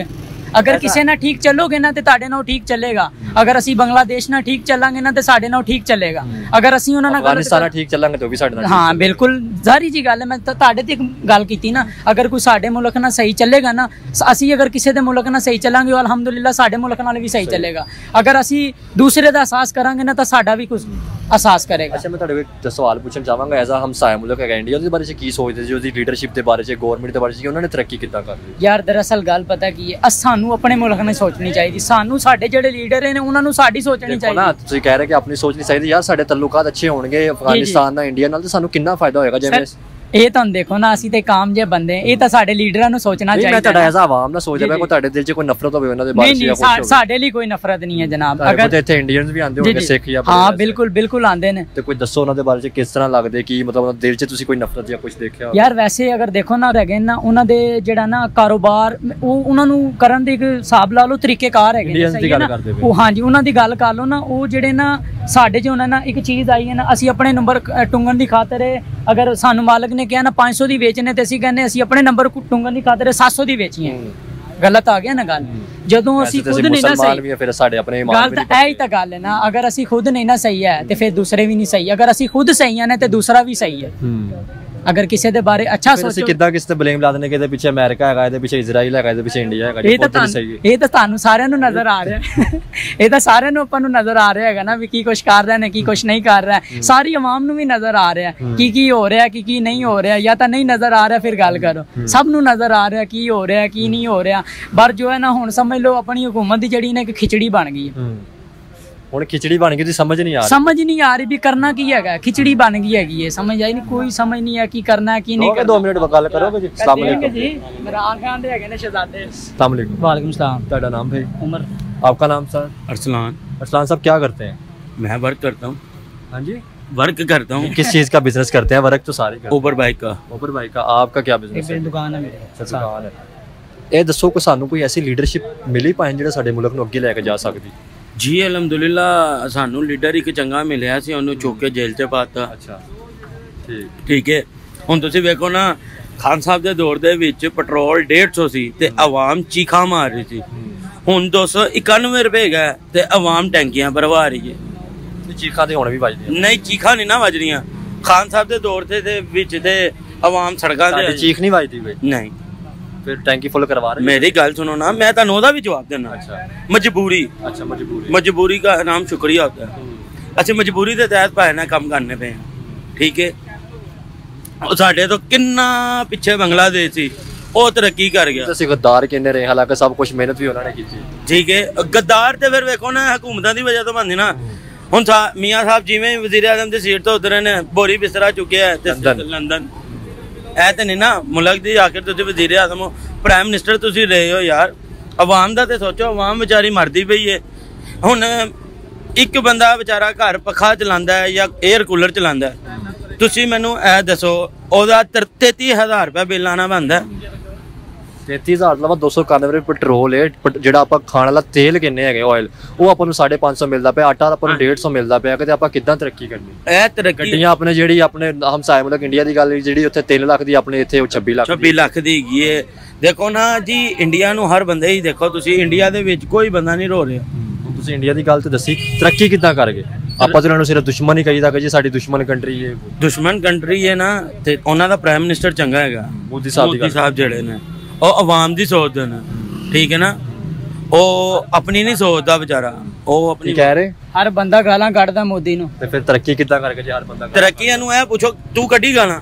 ਅਗਰ ਕਿਸੇ ਨਾਲ ਠੀਕ ਚੱਲੋਗੇ ਨਾ ਤੇ ਤੁਹਾਡੇ ਨਾਲ ਠੀਕ ਚੱਲੇਗਾ, ਅਗਰ ਅਸੀਂ ਬੰਗਲਾਦੇਸ਼ ਨਾਲ ਠੀਕ ਚੱਲਾਂਗੇ ਨਾ ਤੇ ਸਾਡੇ ਨਾਲ ਠੀਕ ਚੱਲੇਗਾ, ਅਗਰ ਅਸੀਂ ਉਹਨਾਂ ਨਾਲ ਅਫਗਾਨਿਸਤਾਨ ਨਾਲ ਠੀਕ ਚੱਲਾਂਗੇ ਤਾਂ ਉਹ ਵੀ ਸਾਡੇ ਨਾਲ। ਹਾਂ ਬਿਲਕੁਲ ਜ਼ਾਹਰੀ ਜੀ ਗੱਲ ਹੈ, ਮੈਂ ਤਾਂ ਤੁਹਾਡੇ ਤੇ ਇੱਕ ਗੱਲ ਕੀਤੀ ਨਾ, ਅਗਰ ਕੋਈ ਸਾਡੇ ਮੁਲਕ ਨਾਲ ਸਹੀ ਚੱਲੇਗਾ ਨਾ, ਅਸੀਂ ਅਗਰ ਕਿਸੇ ਦੇ ਮੁਲਕ ਨਾਲ ਸਹੀ ਚੱਲਾਂਗੇ ਉਹ ਅਲਹਮਦੁਲਿਲਾ ਸਾਡੇ ਮੁਲਕ ਨਾਲ ਵੀ ਸਹੀ ਚੱਲੇਗਾ, ਅਗਰ ਅਸੀਂ ਦੂਸਰੇ ਦਾ ਅਹਿਸਾਸ ਕਰਾਂਗੇ ਨਾ ਤਾਂ ਸਾਡਾ ਵੀ ਕੁਝ ਅਹਿਸਾਸ ਕਰੇਗਾ। ਅੱਛਾ ਮੈਂ ਤੁਹਾਡੇ ਕੋਲ ਇੱਕ ਸਵਾਲ ਪੁੱਛਣਾ ਚਾਹਾਂਗਾ, ਐਜ਼ ਆ ਹਮਸਾਇਆ ਮੁਲਕ ਹੈਗਾ ਇੰਡੀਆ, ਉਹਦੇ ਬਾਰੇ 'ਚ ਕੀ ਸੋਚਦੇ ਜੀ, ਉਹਦੀ ਲੀਡਰਸ਼ਿਪ ਦੇ ਬਾਰੇ 'ਚ, ਗਵਰਨਮੈਂਟ ਦੇ ਬਾਰੇ 'ਚ, ਉਹਨਾਂ ਨੇ ਤਰੱਕੀ ਕਿੱਦਾਂ ਕਰ ਲਈ? ਯਾਰ ਦਰਅਸਲ ਗੱਲ ਪਤਾ ਕੀ ਹੈ, ਸਾਨੂੰ ਆਪਣੇ ਮੁਲਕ ਨੇ ਸੋਚਣੀ ਚਾਹੀਦੀ, ਸਾਨੂੰ ਸਾਡੇ ਜਿਹੜੇ ਲੀਡਰ ਨੇ ਉਹਨਾਂ ਨੂੰ ਸਾਡੀ ਸੋਚਣੀ ਚਾਹੀਦੀ ਨਾ। ਤੁਸੀਂ ਕਹਿ ਰਹੇ ਕਿ ਆਪਣੀ ਸੋਚਣੀ ਚਾਹੀਦੀ, ਯਾਰ ਸਾਡੇ ਤਾਲੁਕਾਤ ਅੱਛੇ ਹੋਣਗੇ ਅਫਗਾਨਿਸਤਾਨ ਨਾਲ, ਇੰਡੀਆ ਨਾਲ, ਤੇ ਸਾਨੂੰ ਕਿੰਨਾ ਫਾਇਦਾ ਹੋਏਗਾ। ਜਿਵੇਂ ਇਹ ਤੁਹਾਨੂੰ ਦੇਖੋ ਨਾ, ਅਸੀਂ ਤੇ ਕਾਮ ਜੇ ਬੰਦੇ, ਇਹ ਤਾਂ ਸਾਡੇ ਲੀਡਰਾਂ ਨੂੰ ਸੋਚਣਾ ਚਾਹੀਦਾ। ਮੈਂ ਤੁਹਾਡਾ ਐਜ਼ ਆ ਆਵਾਮ ਨਾ ਸੋਚ ਰਿਹਾ, ਕੋਈ ਤੁਹਾਡੇ ਦਿਲ 'ਚ ਕੋਈ ਨਫ਼ਰਤ ਹੋਵੇ ਉਹਨਾਂ ਦੇ ਬਾਰੇ 'ਚ? ਨਹੀਂ, ਸਾਡੇ ਲਈ ਕੋਈ ਨਫ਼ਰਤ ਨਹੀਂ ਹੈ ਜਨਾਬ। ਅਗਰ ਇੱਥੇ ਇੰਡੀਅਨਸ ਵੀ ਆਉਂਦੇ ਹੋਣਗੇ, ਸਿੱਖ ਜਾਂ ਹਾਂ ਬਿਲਕੁਲ ਬਿਲਕੁਲ ਆਉਂਦੇ ਨੇ, ਤੇ ਕੋਈ ਦੱਸੋ ਉਹਨਾਂ ਦੇ ਬਾਰੇ 'ਚ ਕਿਸ ਤਰ੍ਹਾਂ ਲੱਗਦੇ, ਕੀ ਮਤਲਬ ਦਿਲ 'ਚ ਤੁਸੀਂ ਕੋਈ ਨਫ਼ਰਤ ਜਾਂ ਕੁਝ ਦੇਖਿਆ? ਯਾਰ ਵੈਸੇ ਅਗਰ ਦੇਖੋ ਨਾ ਹੈਗੇ ਨਾ, ਉਹਨਾਂ ਦੇ ਜਿਹੜਾ ਨਾ ਕਾਰੋਬਾਰ, ਉਹ ਉਹਨਾਂ ਨੂੰ ਕਰਨ ਦੇ ਇੱਕ ਹਿਸਾਬ ਲਾ ਲਓ ਤਰੀਕੇਕਾਰ ਹੈਗੇ ਨੇ, ਸਹੀ ਹੈ ਨਾ ਉਹ। ਹਾਂਜੀ ਉਹਨਾਂ ਦੀ ਗੱਲ ਕਰ ਲਓ ਨਾ, ਉਹ ਜਿਹੜੇ ਨਾ ਸਾਡੇ 'ਚ ਉਹਨਾਂ ਨਾ ਇੱਕ ਚੀਜ਼ ਆਈ ਹੈ ਨਾ, ਅਸੀਂ ਆਪਣੇ ਨੰਬਰ ਟੁੰਗਣ ਦੀ ਖਾਤਰ, ਅਗਰ ਸਾਨੂੰ ਮਾਲਕ ਨੇ ਕਿਹਾ ਨਾ ਪੰਜ ਸੌ ਦੀ ਵੇਚਣੇ ਤੇ ਅਸੀਂ ਕਹਿੰਦੇ ਅਸੀਂ ਆਪਣੇ ਨੰਬਰ ਟੁੰਗਣ ਦੀ ਖਾਤਰ ਸੱਤ ਸੌ ਦੀ ਵੇਚੀਏ, ਗਲਤ ਆ ਗਿਆ ਨਾ ਗੱਲ। ਜਦੋਂ ਅਸੀਂ ਖੁਦ ਨਹੀਂ ਨਾ ਸਹੀ, ਫਿਰ ਸਾਡੇ ਆਪਣੇ ਗੱਲ ਤਾਂ ਇਹ ਹੀ ਤਾਂ ਗੱਲ ਹੈ ਨਾ, ਅਗਰ ਅਸੀਂ ਖੁਦ ਨਹੀਂ ਨਾ ਸਹੀ ਹੈ ਤੇ ਫਿਰ ਦੂਸਰੇ ਵੀ ਨਹੀਂ ਸਹੀ, ਅਗਰ ਅਸੀਂ ਖੁਦ ਸਹੀ ਹਾਂ ਨਾ ਤੇ ਦੂਸਰਾ ਵੀ ਸਹੀ ਹੈ। ਅਗਰ ਕਿਸੇ ਦੇ ਬਾਰੇ ਅੱਛਾ ਸੋਚੋ, ਕਿੱਦਾਂ ਕਿਸੇ ਤੇ ਬਲੇਮ ਲਾ ਦਿੰਦੇ ਕਿ ਇਹਦੇ ਪਿੱਛੇ ਅਮਰੀਕਾ ਹੈਗਾ, ਇਹਦੇ ਪਿੱਛੇ ਇਜ਼ਰਾਈਲ ਹੈਗਾ, ਇਹਦੇ ਪਿੱਛੇ ਇੰਡੀਆ ਹੈਗਾ। ਇਹ ਤਾਂ ਇਹ ਤਾਂ ਤੁਹਾਨੂੰ ਸਾਰਿਆਂ ਨੂੰ ਨਜ਼ਰ ਆ ਰਿਹਾ, ਇਹ ਤਾਂ ਸਾਰਿਆਂ ਨੂੰ ਆਪਾਂ ਨੂੰ ਨਜ਼ਰ ਆ ਰਿਹਾ ਹੈਗਾ ਨਾ ਵੀ ਕੀ ਕੁਛ ਕਰ ਰਹੇ ਨੇ, ਕੀ ਕੁਛ ਨਹੀਂ ਕਰ ਰਿਹਾ, ਸਾਰੀ ਆਵਾਮ ਨੂੰ ਵੀ ਨਜ਼ਰ ਆ ਰਿਹਾ ਕੀ ਕੀ ਹੋ ਰਿਹਾ, ਕੀ ਕੀ ਨਹੀਂ ਹੋ ਰਿਹਾ। ਜਾਂ ਤਾਂ ਨਹੀਂ ਨਜ਼ਰ ਆ ਰਿਹਾ ਫਿਰ ਗੱਲ ਕਰੋ, ਸਭ ਨੂੰ ਨਜ਼ਰ ਆ ਰਿਹਾ ਕੀ ਹੋ ਰਿਹਾ ਕੀ ਨਹੀਂ ਹੋ ਰਿਹਾ। ਪਰ ਜੋ ਹੈ ਨਾ ਹੁਣ ਸਮਝ ਲਓ ਆਪਣੀ ਹੁਕੂਮਤ ਦੀ ਜਿਹੜੀ ਨਾ ਇੱਕ ਖਿਚੜੀ ਬਣ ਗਈ ਹੈ। ਹੁਣ ਖਿਚੜੀ ਬਣ ਗਈ ਤੇ ਸਮਝ ਨਹੀਂ ਆ ਰਹੀ, ਸਮਝ ਨਹੀਂ ਆ ਰਹੀ ਵੀ ਕਰਨਾ ਕੀ ਹੈਗਾ, ਖਿਚੜੀ ਬਣ ਗਈ ਹੈਗੀ ਹੈ, ਸਮਝ ਆਈ ਨਹੀਂ, ਕੋਈ ਸਮਝ ਨਹੀਂ ਹੈ ਕੀ ਕਰਨਾ ਹੈ ਕੀ ਨਹੀਂ ਕਰਨਾ। ਦੋ ਮਿੰਟ ਗੱਲ ਕਰੋਗੇ ਜੀ? अस्सलाम वालेकुम जी, इमरान खान ਦੇ ਹੈਗੇ ਨੇ ਸ਼ਹਜ਼ਾਦੇ। अस्सलाम वालेकुम। वालेकुम सलाम। ਤੁਹਾਡਾ ਨਾਮ ਭਾਈ? उमर। आपका नाम सर? अरसलान। अरसलान साहब क्या करते हैं? मैं वर्क करता हूँ। हाँ जी, वर्क करता हूँ। किस चीज़ का बिजनेस करते हैं? वर्क तो सारे करते हैं। ऊबर बाइक का। ऊबर बाइक का। आपका क्या बिजनेस है? दुकान है मेरी। अच्छा दुकान है। ਇਹ ਦੱਸੋ ਕਿ ਸਾਨੂੰ ਕੋਈ ਐਸੀ ਲੀਡਰਸ਼ਿਪ ਮਿਲੀ ਪਾਏ ਜਿਹੜਾ ਸਾਡੇ ਮੁਲਕ ਨੂੰ ਅੱਗੇ ਲੈ ਕੇ ਜਾ ਸਕਦੀ? ਜੀ ਅਲਹਮਦੁਲਿਲਾ ਸਾਨੂੰ ਲੀਡਰ ਇੱਕ ਚੰਗਾ ਮਿਲਿਆ ਸੀ, ਉਹਨੂੰ ਚੁੱਕ ਕੇ ਜੇਲ੍ਹ 'ਚ ਪਾਤਾ। ਅੱਛਾ ਠੀਕ ਠੀਕ ਹੈ। ਹੁਣ ਤੁਸੀਂ ਵੇਖੋ ਨਾ, ਖਾਨ ਸਾਹਿਬ ਦੇ ਦੌਰ ਦੇ ਵਿੱਚ ਪੈਟਰੋਲ ਡੇਢ ਸੌ ਸੀ ਤੇ ਆਵਾਮ ਚੀਖਾਂ ਮਾਰ ਰਹੀ ਸੀ, ਹੁਣ ਦੋ ਸੌ ਇਕਾਨਵੇਂ ਰੁਪਏ ਹੈਗਾ ਤੇ ਆਵਾਮ ਟੈਂਕੀਆਂ ਭਰਵਾ ਰਹੀ ਹੈ। ਚੀਖਾਂ ਤੇ ਹੁਣ ਵੀ ਵੱਜਦੀਆਂ? ਨਹੀਂ, ਚੀਖਾਂ ਨਹੀਂ ਨਾ ਵੱਜ ਰਹੀਆਂ। ਖਾਨ ਸਾਹਿਬ ਦੇ ਦੌਰ ਤੇ ਵਿੱਚ ਤੇ ਆਵਾਮ ਸੜਕਾਂ ਤੇ ਚੀਖ ਨਹੀਂ ਵੱਜਦੀ ਕੋਈ? ਨਹੀਂ। ਫਿਰ ਟੈਂਕੀ ਫੁੱਲ ਕਰਵਾ ਰਹੇ? मेरी गल सुनो ना, मैं तो ਉਹਦਾ ਵੀ ਜਵਾਬ ਦੇਣਾ। अच्छा मजबूरी। अच्छा मजबूरी। मजबूरी का नाम शुक्रिया होता है। अच्छा मजबूरी ਦੇ ਤਹਿਤ ਭਾਵੇਂ ਨਾ ਕੰਮ ਕਰਨੇ ਪਏ, ਠੀਕ ਹੈ। ਉਹ ਸਾਡੇ ਤੋਂ ਕਿੰਨਾ ਪਿੱਛੇ ਬੰਗਲਾਦੇਸ਼ ਸੀ, ਉਹ ਤਰੱਕੀ ਕਰ ਗਿਆ। ਤੁਸੀਂ ਗੱਦਾਰ ਕਿੰਨੇ ਰਹੇ, ਹਾਲਾਂਕਿ ਸਭ ਕੁਝ ਮਿਹਨਤ ਵੀ ਉਹਨਾਂ ਨੇ ਕੀਤੀ। ਠੀਕ ਹੈ। ਗੱਦਾਰ ਤੇ ਫਿਰ ਵੇਖੋ ਨਾ ਹਕੂਮਤਾਂ ਦੀ ਵਜ੍ਹਾ ਤੋਂ ਬਣਦੀ ਨਾ। ਹੁਣ ਮੀਆਂ ਸਾਹਿਬ ਜਿਵੇਂ ਵਜ਼ੀਰ ਆਜ਼ਮ ਦੀ ਸੀਟ ਤੋਂ ਉਤਰੇ ਨੇ, ਬੋਰੀ ਬਿਸਤਰਾ ਚੁੱਕਿਆ ਤੇ ਲੰਡਨ। ਇਹ ਤਾਂ ਨਹੀਂ ਨਾ ਮੁਲਕ ਦੀ, ਆਖਿਰ ਤੁਸੀਂ ਵਜ਼ੀਰ ਆਜ਼ਮ ਹੋ, ਪ੍ਰਾਈਮ ਮਿਨਿਸਟਰ ਤੁਸੀਂ ਰਹੇ ਹੋ ਯਾਰ। ਆਵਾਮ ਦਾ ਤੇ ਸੋਚੋ, ਆਵਾਮ ਵਿਚਾਰੀ ਮਰਦੀ ਪਈ ਹੈ। ਹੁਣ ਇੱਕ ਬੰਦਾ ਵਿਚਾਰਾ ਘਰ ਪੱਖਾ ਚਲਾਉਂਦਾ ਹੈ ਜਾਂ 에ਅਰ ਕੂਲਰ ਚਲਾਉਂਦਾ ਹੈ, ਤੁਸੀਂ ਮੈਨੂੰ ਇਹ ਦੱਸੋ ਉਹਦਾ ਤੇਤੀ ਹਜ਼ਾਰ ਰੁਪਏ ਬਿੱਲ ਆਉਣਾ ਬਣਦਾ? ਤੇਤੀ ਹਜ਼ਾਰ ਦਾ ਦੋ ਸੌ ਇਕਾਨਵੇਂ ਰੁਪਏ ਪੈਟਰੋਲ ਹੈ। ਜਿਹੜਾ ਆਪਾਂ ਖਾਣ ਵਾਲਾ ਤੇਲ ਕਿੰਨੇ ਹੈਗੇ ਆਇਲ, ਉਹ ਆਪਾਂ ਨੂੰ ਸਾਢੇ ਪੰਜ ਸੌ ਮਿਲਦਾ ਪਿਆ, ਆਟਾ ਆਪਾਂ ਨੂੰ ਡੇਢ ਸੌ ਮਿਲਦਾ ਪਿਆ। ਕਿਤੇ ਆਪਾਂ ਕਿੱਦਾਂ ਤਰੱਕੀ ਕਰਨੀ? ਇਹ ਤਰੱਕੀ ਗੱਡੀਆਂ ਆਪਣੇ ਜਿਹੜੀ ਆਪਣੇ ਹਮਸਾਏ ਮੁਲਕ ਇੰਡੀਆ ਦੀ ਗੱਲ, ਜਿਹੜੀ ਉੱਥੇ ਤਿੰਨ ਲੱਖ ਦੀ, ਆਪਣੇ ਇੱਥੇ ਛੱਬੀ ਲੱਖ ਛੱਬੀ ਲੱਖ ਦੀ ਹੈਗੀ ਹੈ। ਦੇਖੋ ਨਾ ਜੀ, ਇੰਡੀਆ ਨੂੰ ਹਰ ਬੰਦੇ ਹੀ ਦੇਖੋ ਤੁਸੀਂ, ਇੰਡੀਆ ਦੇ ਵਿੱਚ ਕੋਈ ਬੰਦਾ ਨਹੀਂ ਰੋ ਰਿਹਾ। ਤੁਸੀਂ ਇੰਡੀਆ ਦੀ ਗੱਲ ਤੇ ਦੱਸੀ, ਤਰੱਕੀ ਕਿੱਦਾਂ ਕਰ ਗਏ? ਆਪਾਂ ਤਾਂ ਉਹਨਾਂ ਨੂੰ ਸਿਰਫ ਦੁਸ਼ਮਣ ਹੀ ਕਹੀਦਾ ਕਿ ਜੀ ਸਾਡੀ ਦੁਸ਼ਮਣ ਕੰਟਰੀ ਹੈ। ਦੁਸ਼ਮਣ ਕੰਟਰੀ ਹੈ ਨਾ, ਤੇ ਉਹਨਾਂ ਦਾ ਪ੍ਰਾਈਮ ਮਿਨਿਸਟਰ ਚੰਗਾ ਹੈਗਾ, ਮੋਦੀ ਸਾਹਿਬ। ਮੋਦੀ ਸਾਹਿਬ ਜਿਹੜੇ ਨੇ ਉਹ ਆਵਾਮ ਦੀ ਸੋਚਦੇ ਨੇ, ਠੀਕ ਹੈ ਨਾ। ਉਹ ਆਪਣੀ ਨਹੀਂ ਸੋਚਦਾ ਵਿਚਾਰਾ, ਉਹ ਆਪਣੀ ਕਹਿ ਰਹੇ ਹਰ ਬੰਦਾ ਗਾਲਾਂ ਕੱਢਦਾ ਮੋਦੀ ਨੂੰ। ਤੇ ਫਿਰ ਤਰੱਕੀ ਕਿੱਦਾਂ ਕਰਕੇ ਜੇ ਹਰ ਬੰਦਾ ਤਰੱਕੀ? ਨੂੰ ਇਹ ਪੁੱਛੋ, ਤੂੰ ਕੱਢੀ ਗਾਲਾਂ?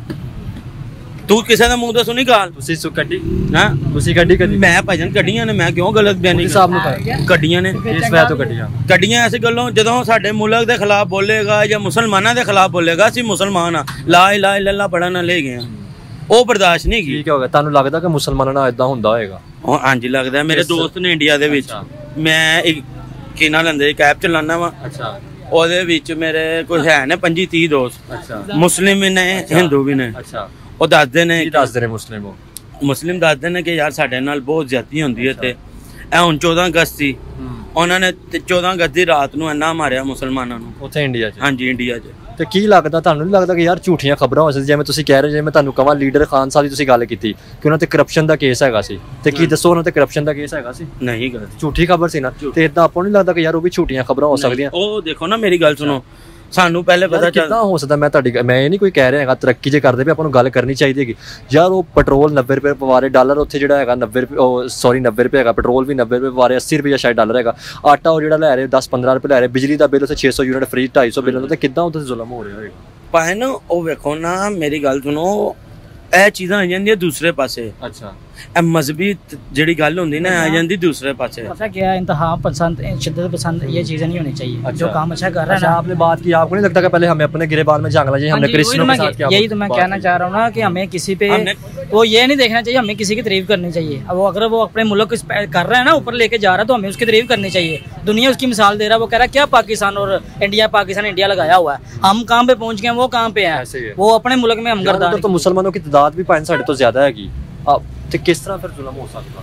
ਤੂੰ ਕਿਸੇ ਦਾ ਮੂੰਹ ਤੋਂ ਸੁਣੀ ਗਾਲ? ਤੁਸੀਂ ਸੁ ਕੱਢੀ? ਹਾਂ ਤੁਸੀਂ ਕੱਢੀ ਕਦੀ? ਮੈਂ ਭਾਜਨ ਕੱਢੀਆਂ ਨੇ, ਮੈਂ ਕਿਉਂ ਗਲਤ ਬਿਆਨੀ ਸਾਹਿਬ ਨੂੰ ਕੱਢੀਆਂ ਨੇ? ਇਸ ਵਜ੍ਹਾ ਤੋਂ ਕੱਢੀਆਂ ਕੱਢੀਆਂ ਐਸੀ ਗੱਲੋਂ, ਜਦੋਂ ਸਾਡੇ ਮੁਲਕ ਦੇ ਖਿਲਾਫ ਬੋਲੇਗਾ ਜਾਂ ਮੁਸਲਮਾਨਾਂ ਦੇ ਖਿਲਾਫ ਬੋਲੇਗਾ, ਅਸੀਂ ਮੁਸਲਮਾਨ ਆ, ਲਾ ਇਲਾਹਾ ਇਲੱਲਾਹ ਪੜ੍ਹਨ ਨਾਲ ਲੈ ਗਏ, ਉਹ ਬਰਦਾਸ਼ਤ ਨਹੀਂ ਕੀ। ਠੀਕ ਹੋ ਗਿਆ। ਤੁਹਾਨੂੰ ਲੱਗਦਾ ਕਿ ਮੁਸਲਮਾਨਾਂ ਨਾਲ ਇਦਾਂ ਹੁੰਦਾ ਹੋਏਗਾ? ਹਾਂਜੀ ਲੱਗਦਾ। ਮੇਰੇ ਦੋਸਤ ਨੇ ਇੰਡੀਆ ਦੇ ਵਿੱਚ, ਮੈਂ ਇੱਕ ਕੀ ਨਾਲ ਲੈਂਦੇ ਕੈਬ ਚਲਾਨਾ ਵਾ। ਅੱਛਾ। ਉਹਦੇ ਵਿੱਚ ਮੇਰੇ ਕੋਈ ਹੈ ਨੇ ਪੰਜੀ ਤੀਹ ਦੋਸਤ। ਅੱਛਾ। ਮੁਸਲਿਮ ਵੀ ਨੇ, ਹਿੰਦੂ ਵੀ ਨੇ। ਅੱਛਾ। ਉਹ ਦੱਸਦੇ ਨੇ, ਕੀ ਦੱਸਦੇ ਨੇ ਮੁਸਲਿਮ? ਉਹ ਮੁਸਲਿਮ ਦੱਸਦੇ ਨੇ ਕਿ ਯਾਰ ਸਾਡੇ ਨਾਲ ਬਹੁਤ ਜ਼ਿਆਦਤੀ ਹੁੰਦੀ ਹੈ। ਤੇ ਇਹ ਹੁਣ ਚੌਦਾਂ ਅਗਸਤ ਸੀ, ਉਹਨਾਂ ਨੇ ਚੌਦਾਂ ਅਗਸਤ ਦੀ ਰਾਤ ਨੂੰ ਇੰਨਾ ਮਾਰਿਆ ਮੁਸਲਮਾਨਾਂ ਨੂੰ ਉੱਥੇ ਇੰਡੀਆ 'ਚ। ਹਾਂਜੀ ਇੰਡੀਆ 'ਚ। ਤੇ ਕੀ ਲੱਗਦਾ ਤੁਹਾਨੂੰ, ਨਹੀਂ ਲੱਗਦਾ ਕਿ ਯਾਰ ਝੂਠੀਆਂ ਖਬਰਾਂ ਹੋ ਸਕਦੀਆਂ, ਜਿਵੇਂ ਤੁਸੀਂ ਕਹਿ ਰਹੇ, ਜਿਵੇਂ ਮੈਂ ਤੁਹਾਨੂੰ ਕਹਾਂ ਲੀਡਰ ਖਾਨ ਸਾਹਿਬ ਦੀ ਤੁਸੀਂ ਗੱਲ ਕੀਤੀ ਕਿ ਉਹਨਾਂ ਤੇ ਕਰਪਸ਼ਨ ਦਾ ਕੇਸ ਹੈਗਾ ਸੀ, ਤੇ ਕੀ ਦੱਸੋ ਉਹਨਾਂ ਤੇ ਕਰਪਸ਼ਨ ਦਾ ਕੇਸ ਹੈਗਾ ਸੀ? ਨਹੀਂ ਗੱਲ, ਝੂਠੀ ਖਬਰ ਸੀ ਨਾ, ਤੇ ਇਦਾਂ ਆਪਾਂ ਨੂੰ ਨਹੀਂ ਲੱਗਦਾ ਕਿ ਯਾਰ ਉਹ ਵੀ ਝੂਠੀਆਂ ਖਬਰਾਂ ਹੋ ਸਕਦੀਆਂ? ਉਹ ਦੇਖੋ ਨਾ, ਮੇਰੀ ਗੱਲ ਸੁਣੋ, ਸਾਨੂੰ ਪਹਿਲੇ ਪਤਾ ਚੱਲ ਕਿੱਦਾਂ ਹੋ ਸਕਦਾ, ਮੈਂ ਤੁਹਾਡੀ ਮੈਂ ਇਹ ਨਹੀਂ ਕੋਈ ਕਹਿ ਰਿਹਾ ਹੈਗਾ ਤਰੱਕੀ ਜੇ ਕਰਦੇ ਵੀ ਆਪਾਂ ਨੂੰ ਗੱਲ ਕਰਨੀ ਚਾਹੀਦੀ ਹੈਗੀ ਯਾਰ। ਉਹ ਪੈਟਰੋਲ ਨੱਬੇ ਰੁਪਏ ਪਵਾ ਰਹੇ, ਡਾਲਰ ਉੱਥੇ ਜਿਹੜਾ ਹੈਗਾ ਨੱਬੇ ਰੁਪਏ, ਉਹ ਸੌਰੀ ਨੱਬੇ ਰੁਪਏ ਹੈਗਾ, ਪੈਟਰੋਲ ਵੀ ਨੱਬੇ ਰੁਪਏ ਪਵਾ ਰਹੇ, ਅੱਸੀ ਰੁਪਏ ਸ਼ਾਇਦ ਡਾਲਰ ਹੈਗਾ। ਆਟਾ ਉਹ ਜਿਹੜਾ ਲੈ ਰਹੇ ਦਸ ਪੰਦਰਾਂ ਰੁਪਏ ਲੈ ਰਹੇ, ਬਿਜਲੀ ਦਾ ਬਿੱਲ ਉੱਥੇ ਛੇ ਸੌ ਯੂਨਿਟ ਫ੍ਰੀ, ਢਾਈ ਸੌ ਬਿੱਲ, ਤੇ ਕਿੱਦਾਂ ਉੱਥੇ ਜ਼ੁਲਮ ਹੋ ਰਿਹਾ ਹੋਏਗਾ? ਭਾਵੇਂ ਨਾ ਉਹ ਵੇਖੋ ਨਾ, ਮੇਰੀ ਗੱਲ ਸੁਣੋ, ਇਹ ਚੀਜ਼ਾਂ ਆ ਜਾਂਦੀਆਂ ਦੂਸਰੇ ਪਾਸੇ। ਅੱਛਾ, ਇਹ ਮਜ਼ਹਬੀ ਜਿਹੜੀ ਗੱਲ ਹੁੰਦੀ ना आ जाती दूसरे पास। पता क्या है, इंतहा पसंद, शिद्दत पसंद, ये चीजें नहीं होनी चाहिए। अच्छा। जो काम अच्छा कर रहा है ना, आपने बात की, आपको नहीं लगता कि पहले हमें अपने गिरेबान में झांकना चाहिए, हमने क्रिश्चियनों के साथ क्या? यही तो मैं कहना चाह रहा हूँ ना कि हमें किसी पे वो ये नहीं देखना चाहिए, हमें किसी की तारीफ करनी चाहिए। अब वो अगर वो अपने मुल्क को कर रहा है ना, ऊपर लेके जा रहा है, तो हमें उसकी तारीफ करनी चाहिए। दुनिया उसकी मिसाल दे रहा है, वो कह रहा है क्या पाकिस्तान और इंडिया, पाकिस्तान इंडिया लगाया हुआ है, हम कहाँ पे पहुंच गए, वो कहाँ पे है, वो अपने मुल्क में हम गद्दार। तो मुसलमानों की तादाद भी पाइन साढ़े तो ज्यादा हैगी, ਤੇ ਕਿਸ ਤਰ੍ਹਾਂ ਫਿਰ ਜ਼ੁਲਮ ਹੋ ਸਕਦਾ?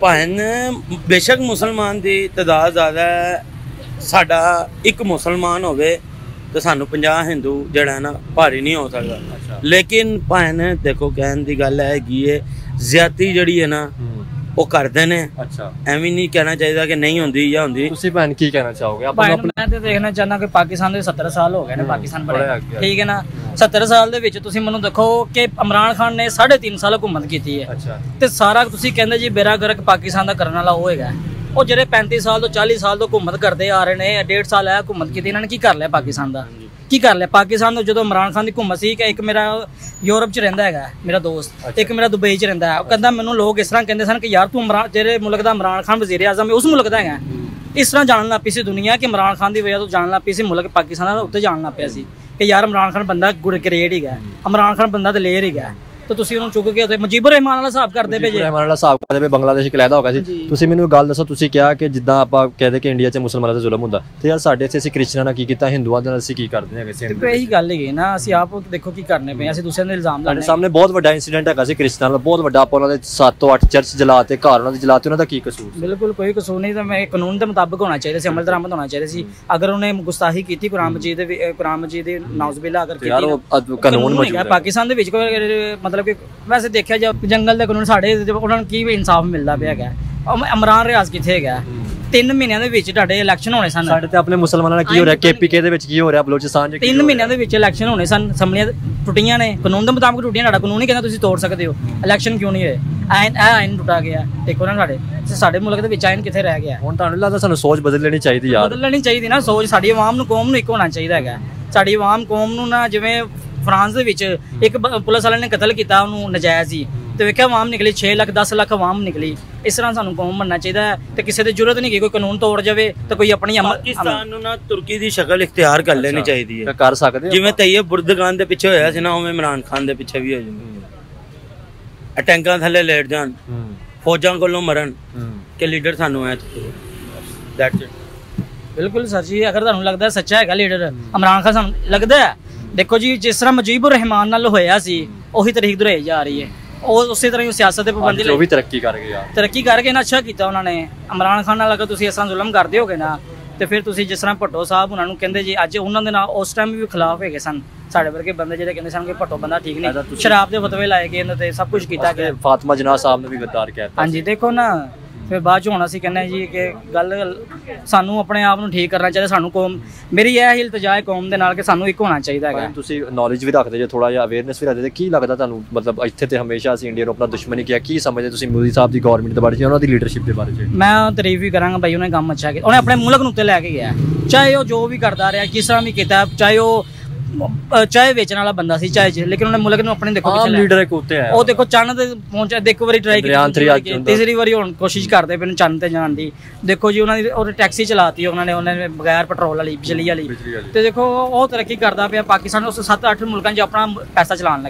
ਭਾਵੇਂ ਬੇਸ਼ੱਕ ਮੁਸਲਮਾਨ ਦੀ ਤਾਦਾਦ ਜ਼ਿਆਦਾ ਹੈ, ਸਾਡਾ ਇੱਕ ਮੁਸਲਮਾਨ ਹੋਵੇ ਤੇ ਸਾਨੂੰ ਪੰਜਾਹ ਹਿੰਦੂ ਜਿਹੜਾ ਨਾ ਭਾਰੀ ਨਹੀਂ ਹੋ ਸਕਦਾ। ਲੇਕਿਨ ਭਾਵੇਂ ਦੇਖੋ ਕਹਿਣ ਦੀ ਗੱਲ ਹੈਗੀ ਹੈ, ਜ਼ਿਆਦਤੀ ਜਿਹੜੀ ਹੈ ਨਾ ਉਹ ਕਰਦੇ ਨੇ। ਅੱਛਾ, ਐਵੇਂ ਨਹੀਂ ਕਹਿਣਾ ਚਾਹੀਦਾ ਕਿ ਨਹੀਂ ਹੁੰਦੀ ਜਾਂ ਹੁੰਦੀ। ਤੁਸੀਂ ਭੈਣ ਕੀ ਕਹਿਣਾ ਚਾਹੋਗੇ? ਆਪਾਂ ਮੈਂ ਤੇ ਦੇਖਣਾ ਚਾਹਨਾ ਕਿ ਪਾਕਿਸਤਾਨ ਦੇ ਸੱਤਰ ਸਾਲ ਹੋ ਗਏ ਨੇ, ਪਾਕਿਸਤਾਨ ਬਣੇ, ਠੀਕ ਹੈ ਨਾ। ਸੱਤਰ ਸਾਲ ਦੇ ਵਿੱਚ ਤੁਸੀਂ ਮੈਨੂੰ ਦੇਖੋ ਕਿ ਇਮਰਾਨ ਖਾਨ ਨੇ ਸਾਢੇ ਤਿੰਨ ਸਾਲ ਹਕੂਮਤ ਕੀਤੀ ਹੈ, ਤੇ ਸਾਰਾ ਤੁਸੀਂ ਕਹਿੰਦੇ ਜੀ ਬੇੜਾ ਗਰਕ ਪਾਕਿਸਤਾਨ ਦਾ ਕਰਨ ਵਾਲਾ ਉਹ ਹੈਗਾ। ਉਹ ਜਿਹੜੇ ਪੈਂਤੀ ਸਾਲ ਤੋਂ ਚਾਲੀ ਸਾਲ ਤੋਂ ਹਕੂਮਤ ਕਰਦੇ ਆ ਰਹੇ ਨੇ, ਡੇਢ ਸਾਲ ਹੈ ਹਕੂਮਤ ਕੀਤੀ, ਇਹਨਾਂ ਨੇ ਕੀ ਕਰ ਲਿਆ ਪਾਕਿਸਤਾਨ ਦਾ? ਕੀ ਕਰ ਲਿਆ ਪਾਕਿਸਤਾਨ ਦਾ? ਜਦੋਂ ਇਮਰਾਨ ਖਾਨ ਦੀ ਹਕੂਮਤ ਸੀ, ਕਿ ਇੱਕ ਮੇਰਾ ਯੂਰਪ 'ਚ ਰਹਿੰਦਾ ਹੈਗਾ ਮੇਰਾ ਦੋਸਤ, ਇੱਕ ਮੇਰਾ ਦੁਬਈ 'ਚ ਰਹਿੰਦਾ ਹੈ, ਉਹ ਕਹਿੰਦਾ ਮੈਨੂੰ ਲੋਕ ਇਸ ਤਰ੍ਹਾਂ ਕਹਿੰਦੇ ਸਨ ਕਿ ਯਾਰ ਤੂੰ ਇਮਰਾਨ, ਜਿਹੜੇ ਮੁਲਕ ਦਾ ਇਮਰਾਨ ਖਾਨ ਵਜ਼ੀਰ ਆਜ਼ਮ ਹੈ, ਉਸ ਮੁਲਕ ਦਾ ਹੈਗਾ। ਇਸ ਤਰ੍ਹਾਂ ਜਾਣਨ ਲੱਗ ਪਈ ਸੀ ਦੁਨੀਆ ਕਿ ਇਮਰਾਨ ਖਾਨ ਦੀ ਵਜ੍ਹਾ ਤੋਂ ਜਾਣਨ ਲੱਗ ਪਈ ਸੀ ਮੁਲਕ ਪਾਕਿਸਤਾਨ ਦਾ, ਉੱਤੇ ਜਾਣਨ ਲੱਗ ਪਿਆ ਸੀ ਕਿ ਯਾਰ ਇਮਰਾਨ ਖਾਨ ਬੰਦਾ ਗੁੱਡ ਗ੍ਰੇਡ ਹੀਗਾ, ਇਮਰਾਨ ਖਾਨ ਬੰਦਾ ਦਲੇਰ ਹੀਗਾ। तो तुसी उन्होंने चुक के मुजीबुर रहमान वाला हिसाब करते पे, रहमान वाला हिसाब करते पे, बांग्लादेश कलैदा होगा जी। तुसी मैनूं गल दसो, तुसी क्या कि जिद्दां आपां कहदे कि इंडिया च मुसलमानां ते जुल्म हुंदा, ते यार साडे इत्थे असीं क्रिश्चियनां नाल की कीता, हिंदुआं दे नाल असीं की करदे हैगे? सेम ते यही गल है ना, असीं आप देखो की करने पे, असीं दूसरे दे इल्जाम लाने। सामने बहुत वड्डा इंसीडेंट हैगा सी क्रिश्चियनां दा, बहुत वड्डा, आपां उन्हां दे सात तो अठ चर्च जलाते, घर उन्हां दे जलाते, उन्हां दा की कसूर? बिल्कुल कोई कसूर नहीं, तो मैं कानून के मुताबिक होना चाहिए सी, अमल दरामद होना चाहिए सी। अगर उन्हें गुस्ताखी की कुरान मजीद कुरान मजीद नाउज़ुबिल्लाह अगर कीती, कानून है पाकिस्तान दे विच मतलब कि वैसे देखा जाए जंगल के कानून साढ़े उन्होंने की इंसाफ मिलता पे है। इमरान रियाज किथे है? तीन महीनों ਦੇ ਵਿੱਚ ਤੁਹਾਡੇ ਇਲੈਕਸ਼ਨ ਹੋਣੇ ਸਨ। ਸਾਡੇ ਤੇ ਆਪਣੇ ਮੁਸਲਮਾਨਾਂ ਨਾਲ ਕੀ ਹੋ ਰਿਹਾ, ਕੇਪੀਕੇ ਦੇ ਵਿੱਚ ਕੀ ਹੋ ਰਿਹਾ, ਬਲੋਚਿਸਤਾਨ 'ਚ ਤਿੰਨ ਮਹੀਨਿਆਂ ਦੇ ਵਿੱਚ ਇਲੈਕਸ਼ਨ ਹੋਣੇ ਸਨ, ਅਸੈਂਬਲੀਆਂ ਟੁੱਟੀਆਂ ਨੇ, ਕਾਨੂੰਨ ਦੇ ਮੁਤਾਬਕ ਟੁੱਟੀਆਂ। ਸਾਡਾ ਕਾਨੂੰਨ ਹੀ ਕਹਿੰਦਾ ਤੁਸੀਂ ਤੋੜ ਸਕਦੇ ਹੋ, ਇਲੈਕਸ਼ਨ ਕਿਉਂ ਨਹੀਂ ਹੋਏ? ਆਇਨ ਇਹ ਆਇਨ ਟੁੱਟਾ ਗਿਆ, ਦੇਖੋ ਨਾ ਸਾਡੇ ਸਾਡੇ ਮੁਲਕ ਦੇ ਵਿੱਚ ਆਇਨ ਕਿੱਥੇ ਰਹਿ ਗਿਆ? ਹੁਣ ਤੁਹਾਨੂੰ ਲੱਗਦਾ ਸਾਨੂੰ ਸੋਚ ਬਦਲ ਲੈਣੀ ਚਾਹੀਦੀ ਯਾਰ? ਬਦਲ ਲੈਣੀ ਚਾਹੀਦੀ ਨਾ ਸੋਚ, ਸਾਡੀ ਆਵਾਮ ਨੂੰ, ਕੌਮ ਨੂੰ ਇੱਕ ਹੋਣਾ ਚਾਹੀਦਾ ਹੈਗਾ। ਸਾਡੀ ਆਵਾਮ ਕੌਮ ਨੂੰ ਨਾ, ਜਿਵੇਂ ਫਰਾਂਸ ਦੇ ਵਿੱਚ ਇੱਕ ਪੁਲਿਸ ਵਾਲੇ ਨੇ ਕਤਲ ਕੀਤਾ ਉਹਨੂੰ ਨਜਾਇਜ਼ ਹੀ, ਤੇ ਵੇਖਿਆ ਆਵਾਮ ਨਿਕਲੀ ਛੇ ਲੱਖ ਦਸ ਲੱਖ ਆਵਾਮ ਨਿਕਲੀ। ਇਸ ਤਰ੍ਹਾਂ ਸਾਨੂੰ ਕੌਮ ਬਣਨਾ ਚਾਹੀਦਾ ਹੈ, ਤੇ ਕਿਸੇ ਦੀ ਜ਼ਰੂਰਤ ਨਹੀਂ ਕਿ ਕੋਈ ਕਾਨੂੰਨ ਤੋੜ ਜਾਵੇ ਤੇ ਕੋਈ ਆਪਣੀ ਪਾਕਿਸਤਾਨ ਨੂੰ ਨਾ ਤੁਰਕੀ ਦੀ ਸ਼ਕਲ ਇਖਤਿਆਰ ਕਰ ਲੈਣੀ ਚਾਹੀਦੀ ਹੈ। ਕਰ ਸਕਦੇ ਜਿਵੇਂ ਤੈਯਬ ਬੁਰਦਗਾਨ ਦੇ ਪਿੱਛੇ ਹੋਇਆ ਸੀ ਨਾ, ਉਵੇਂ ਇਮਰਾਨ ਖਾਨ ਦੇ ਪਿੱਛੇ ਵੀ ਹੋ ਜਾਵੇ। ਟੈਂਕਾਂ ਥੱਲੇ ਲੇਟ ਜਾਣ, ਫੌਜਾਂ ਕੋਲੋਂ ਮਰਨ, ਕਿ ਲੀਡਰ ਸਾਨੂੰ ਹੈ। That's it. ਬਿਲਕੁਲ ਸਰ ਜੀ, ਅਗਰ ਤੁਹਾਨੂੰ ਲੱਗਦਾ ਸੱਚਾ ਹੈਗਾ ਲੀਡਰ ਇਮਰਾਨ ਖਾਨ, ਸਾਨੂੰ ਲੱਗਦਾ ਹੈ, ਦੇਖੋ ਜੀ ਜਿਸ ਤਰ੍ਹਾਂ ਮੁਜੀਬੁਰ ਰਹਿਮਾਨ ਨਾਲ ਹੋਇਆ ਸੀ, ਉਹੀ ਤਰੀਕ ਦੁਹਰਾਈ ਜਾ ਰਹੀ ਹੈ। ਉਹ ਉਸੇ ਤਰ੍ਹਾਂ ਹੀ ਸਿਆਸਤ ਤੇ ਪਾਬੰਦੀ ਲਈ, ਉਹ ਵੀ ਤਰੱਕੀ ਕਰ ਗਏ ਯਾਰ, ਤਰੱਕੀ ਕਰਕੇ ਨਾ ਅੱਛਾ ਕੀਤਾ ਉਹਨਾਂ ਨੇ। ਇਮਰਾਨ ਖਾਨ ਨਾਲ ਅਗਰ ਤੁਸੀਂ ਇਸ ਤਰ੍ਹਾਂ ਜ਼ੁਲਮ ਕਰਦੇ ਹੋਗੇ ਨਾ, ਤੇ ਫਿਰ ਤੁਸੀਂ ਜਿਸ ਤਰ੍ਹਾਂ ਭੱਟੋ ਸਾਹਿਬ ਉਹਨਾਂ ਨੂੰ ਕਹਿੰਦੇ ਜੀ, ਅੱਜ ਉਹਨਾਂ ਦੇ ਨਾਲ ਉਸ ਟਾਈਮ ਵੀ ਖਿਲਾਫ ਹੈਗੇ ਸਨ ਸਾਡੇ ਵਰਗੇ ਬੰਦੇ, ਜਿਹੜੇ ਕਹਿੰਦੇ ਸਨ ਕਿ ਭੱਟੋ ਬੰਦਾ ਠੀਕ ਨਹੀਂ, ਸ਼ਰਾਬ ਦੇ ਫਤਵੇ ਲਾਏ ਗਏ ਇਹਨਾਂ ਤੇ, ਸਭ ਕੁਝ ਕੀਤਾ ਗਿਆ। ਫਾਤਮਾ ਜਨਾਹ ਸਾਹਿਬ ਨੇ ਵੀ ਗੱਦਾਰ ਕਹਿਤਾ। ਹਾਂਜੀ ਦੇਖੋ ਨਾ, ਫਿਰ ਬਾਅਦ 'ਚ ਹੁਣ ਅਸੀਂ ਕਹਿੰਦੇ ਜੀ ਕਿ ਗੱਲ ਸਾਨੂੰ ਆਪਣੇ ਆਪ ਨੂੰ ਠੀਕ ਕਰਨਾ ਚਾਹੀਦਾ। ਸਾਨੂੰ ਕੌਮ, ਮੇਰੀ ਇਹ ਹੀ ਇਲਤਜਾ ਹੈ ਕੌਮ ਦੇ ਨਾਲ ਕਿ ਸਾਨੂੰ ਇੱਕ ਹੋਣਾ ਚਾਹੀਦਾ ਹੈਗਾ। ਤੁਸੀਂ ਨੌਲੇਜ ਵੀ ਰੱਖਦੇ ਜੇ, ਥੋੜਾ ਜਿਹਾ ਅਵੇਅਰਨੈਸ ਵੀ ਰੱਖਦੇ, ਤੇ ਕੀ ਲੱਗਦਾ ਤੁਹਾਨੂੰ, ਮਤਲਬ ਇੱਥੇ ਤੇ ਹਮੇਸ਼ਾ ਅਸੀਂ ਇੰਡੀਆ ਨੂੰ ਆਪਣਾ ਦੁਸ਼ਮਣ ਹੀ ਕਿਹਾ, ਕੀ ਸਮਝਦੇ ਤੁਸੀਂ ਮੋਦੀ ਸਾਹਿਬ ਦੀ ਗਵਰਨਮੈਂਟ ਦੇ ਬਾਰੇ 'ਚ, ਉਹਨਾਂ ਦੀ ਲੀਡਰਸ਼ਿਪ ਦੇ ਬਾਰੇ 'ਚ? ਮੈਂ ਤਾਰੀਫ ਵੀ ਕਰਾਂਗਾ ਭਾਈ, ਉਹਨੇ ਕੰਮ ਅੱਛਾ ਕੀਤਾ, ਉਹਨੇ ਆਪਣੇ ਮੁਲਕ ਨੂੰ ਉੱਤੇ ਲੈ ਕੇ ਗਿਆ, ਚਾਹੇ ਉਹ ਜੋ ਵੀ ਕਰਦਾ ਰਿਹਾ, ਕਿਸ ਤਰ੍ਹਾਂ ਵੀ ਕੀਤਾ, ਚਾਹੇ ਉਹ ਚਾਹੇ ਵੇਚਣ ਵਾਲਾ ਬੰਦਾ ਸੀ ਚਾਹੇ, ਲੇਕਿਨ ਉਹਨੇ ਮੁਲਕ ਨੂੰ ਆਪਣੇ ਦੇਖੋ ਲੀਡਰ ਇੱਕ ਉੱਤੇ ਹੈ। ਉਹ ਦੇਖੋ ਚੰਨ ਤੇ ਪਹੁੰਚਿਆ, ਦੇਖੋ ਵਾਰੀ ਟਰਾਈ ਕੀਤੀ, ਤੀਸਰੀ ਵਾਰੀ ਹੁਣ ਕੋਸ਼ਿਸ਼ ਕਰਦੇ ਪਏ ਚੰਨ ਤੇ ਜਾਣ ਦੀ। ਦੇਖੋ ਜੀ ਉਹਨਾਂ ਦੀ ਉਹ ਟੈਕਸੀ ਚਲਾਤੀ ਉਹਨਾਂ ਨੇ, ਉਹਨਾਂ ਨੇ ਬਗੈਰ ਪੈਟਰੋਲ ਵਾਲੀ, ਬਿਜਲੀ ਵਾਲੀ, ਤੇ ਦੇਖੋ ਉਹ ਤਰੱਕੀ ਕਰਦਾ ਪਿਆ। ਪਾਕਿਸਤਾਨ ਉਸ ਸੱਤ ਅੱਠ ਮੁਲਕਾਂ 'ਚ ਆਪਣਾ ਪੈਸਾ ਚਲਾਉਣ ਲੱਗਾ,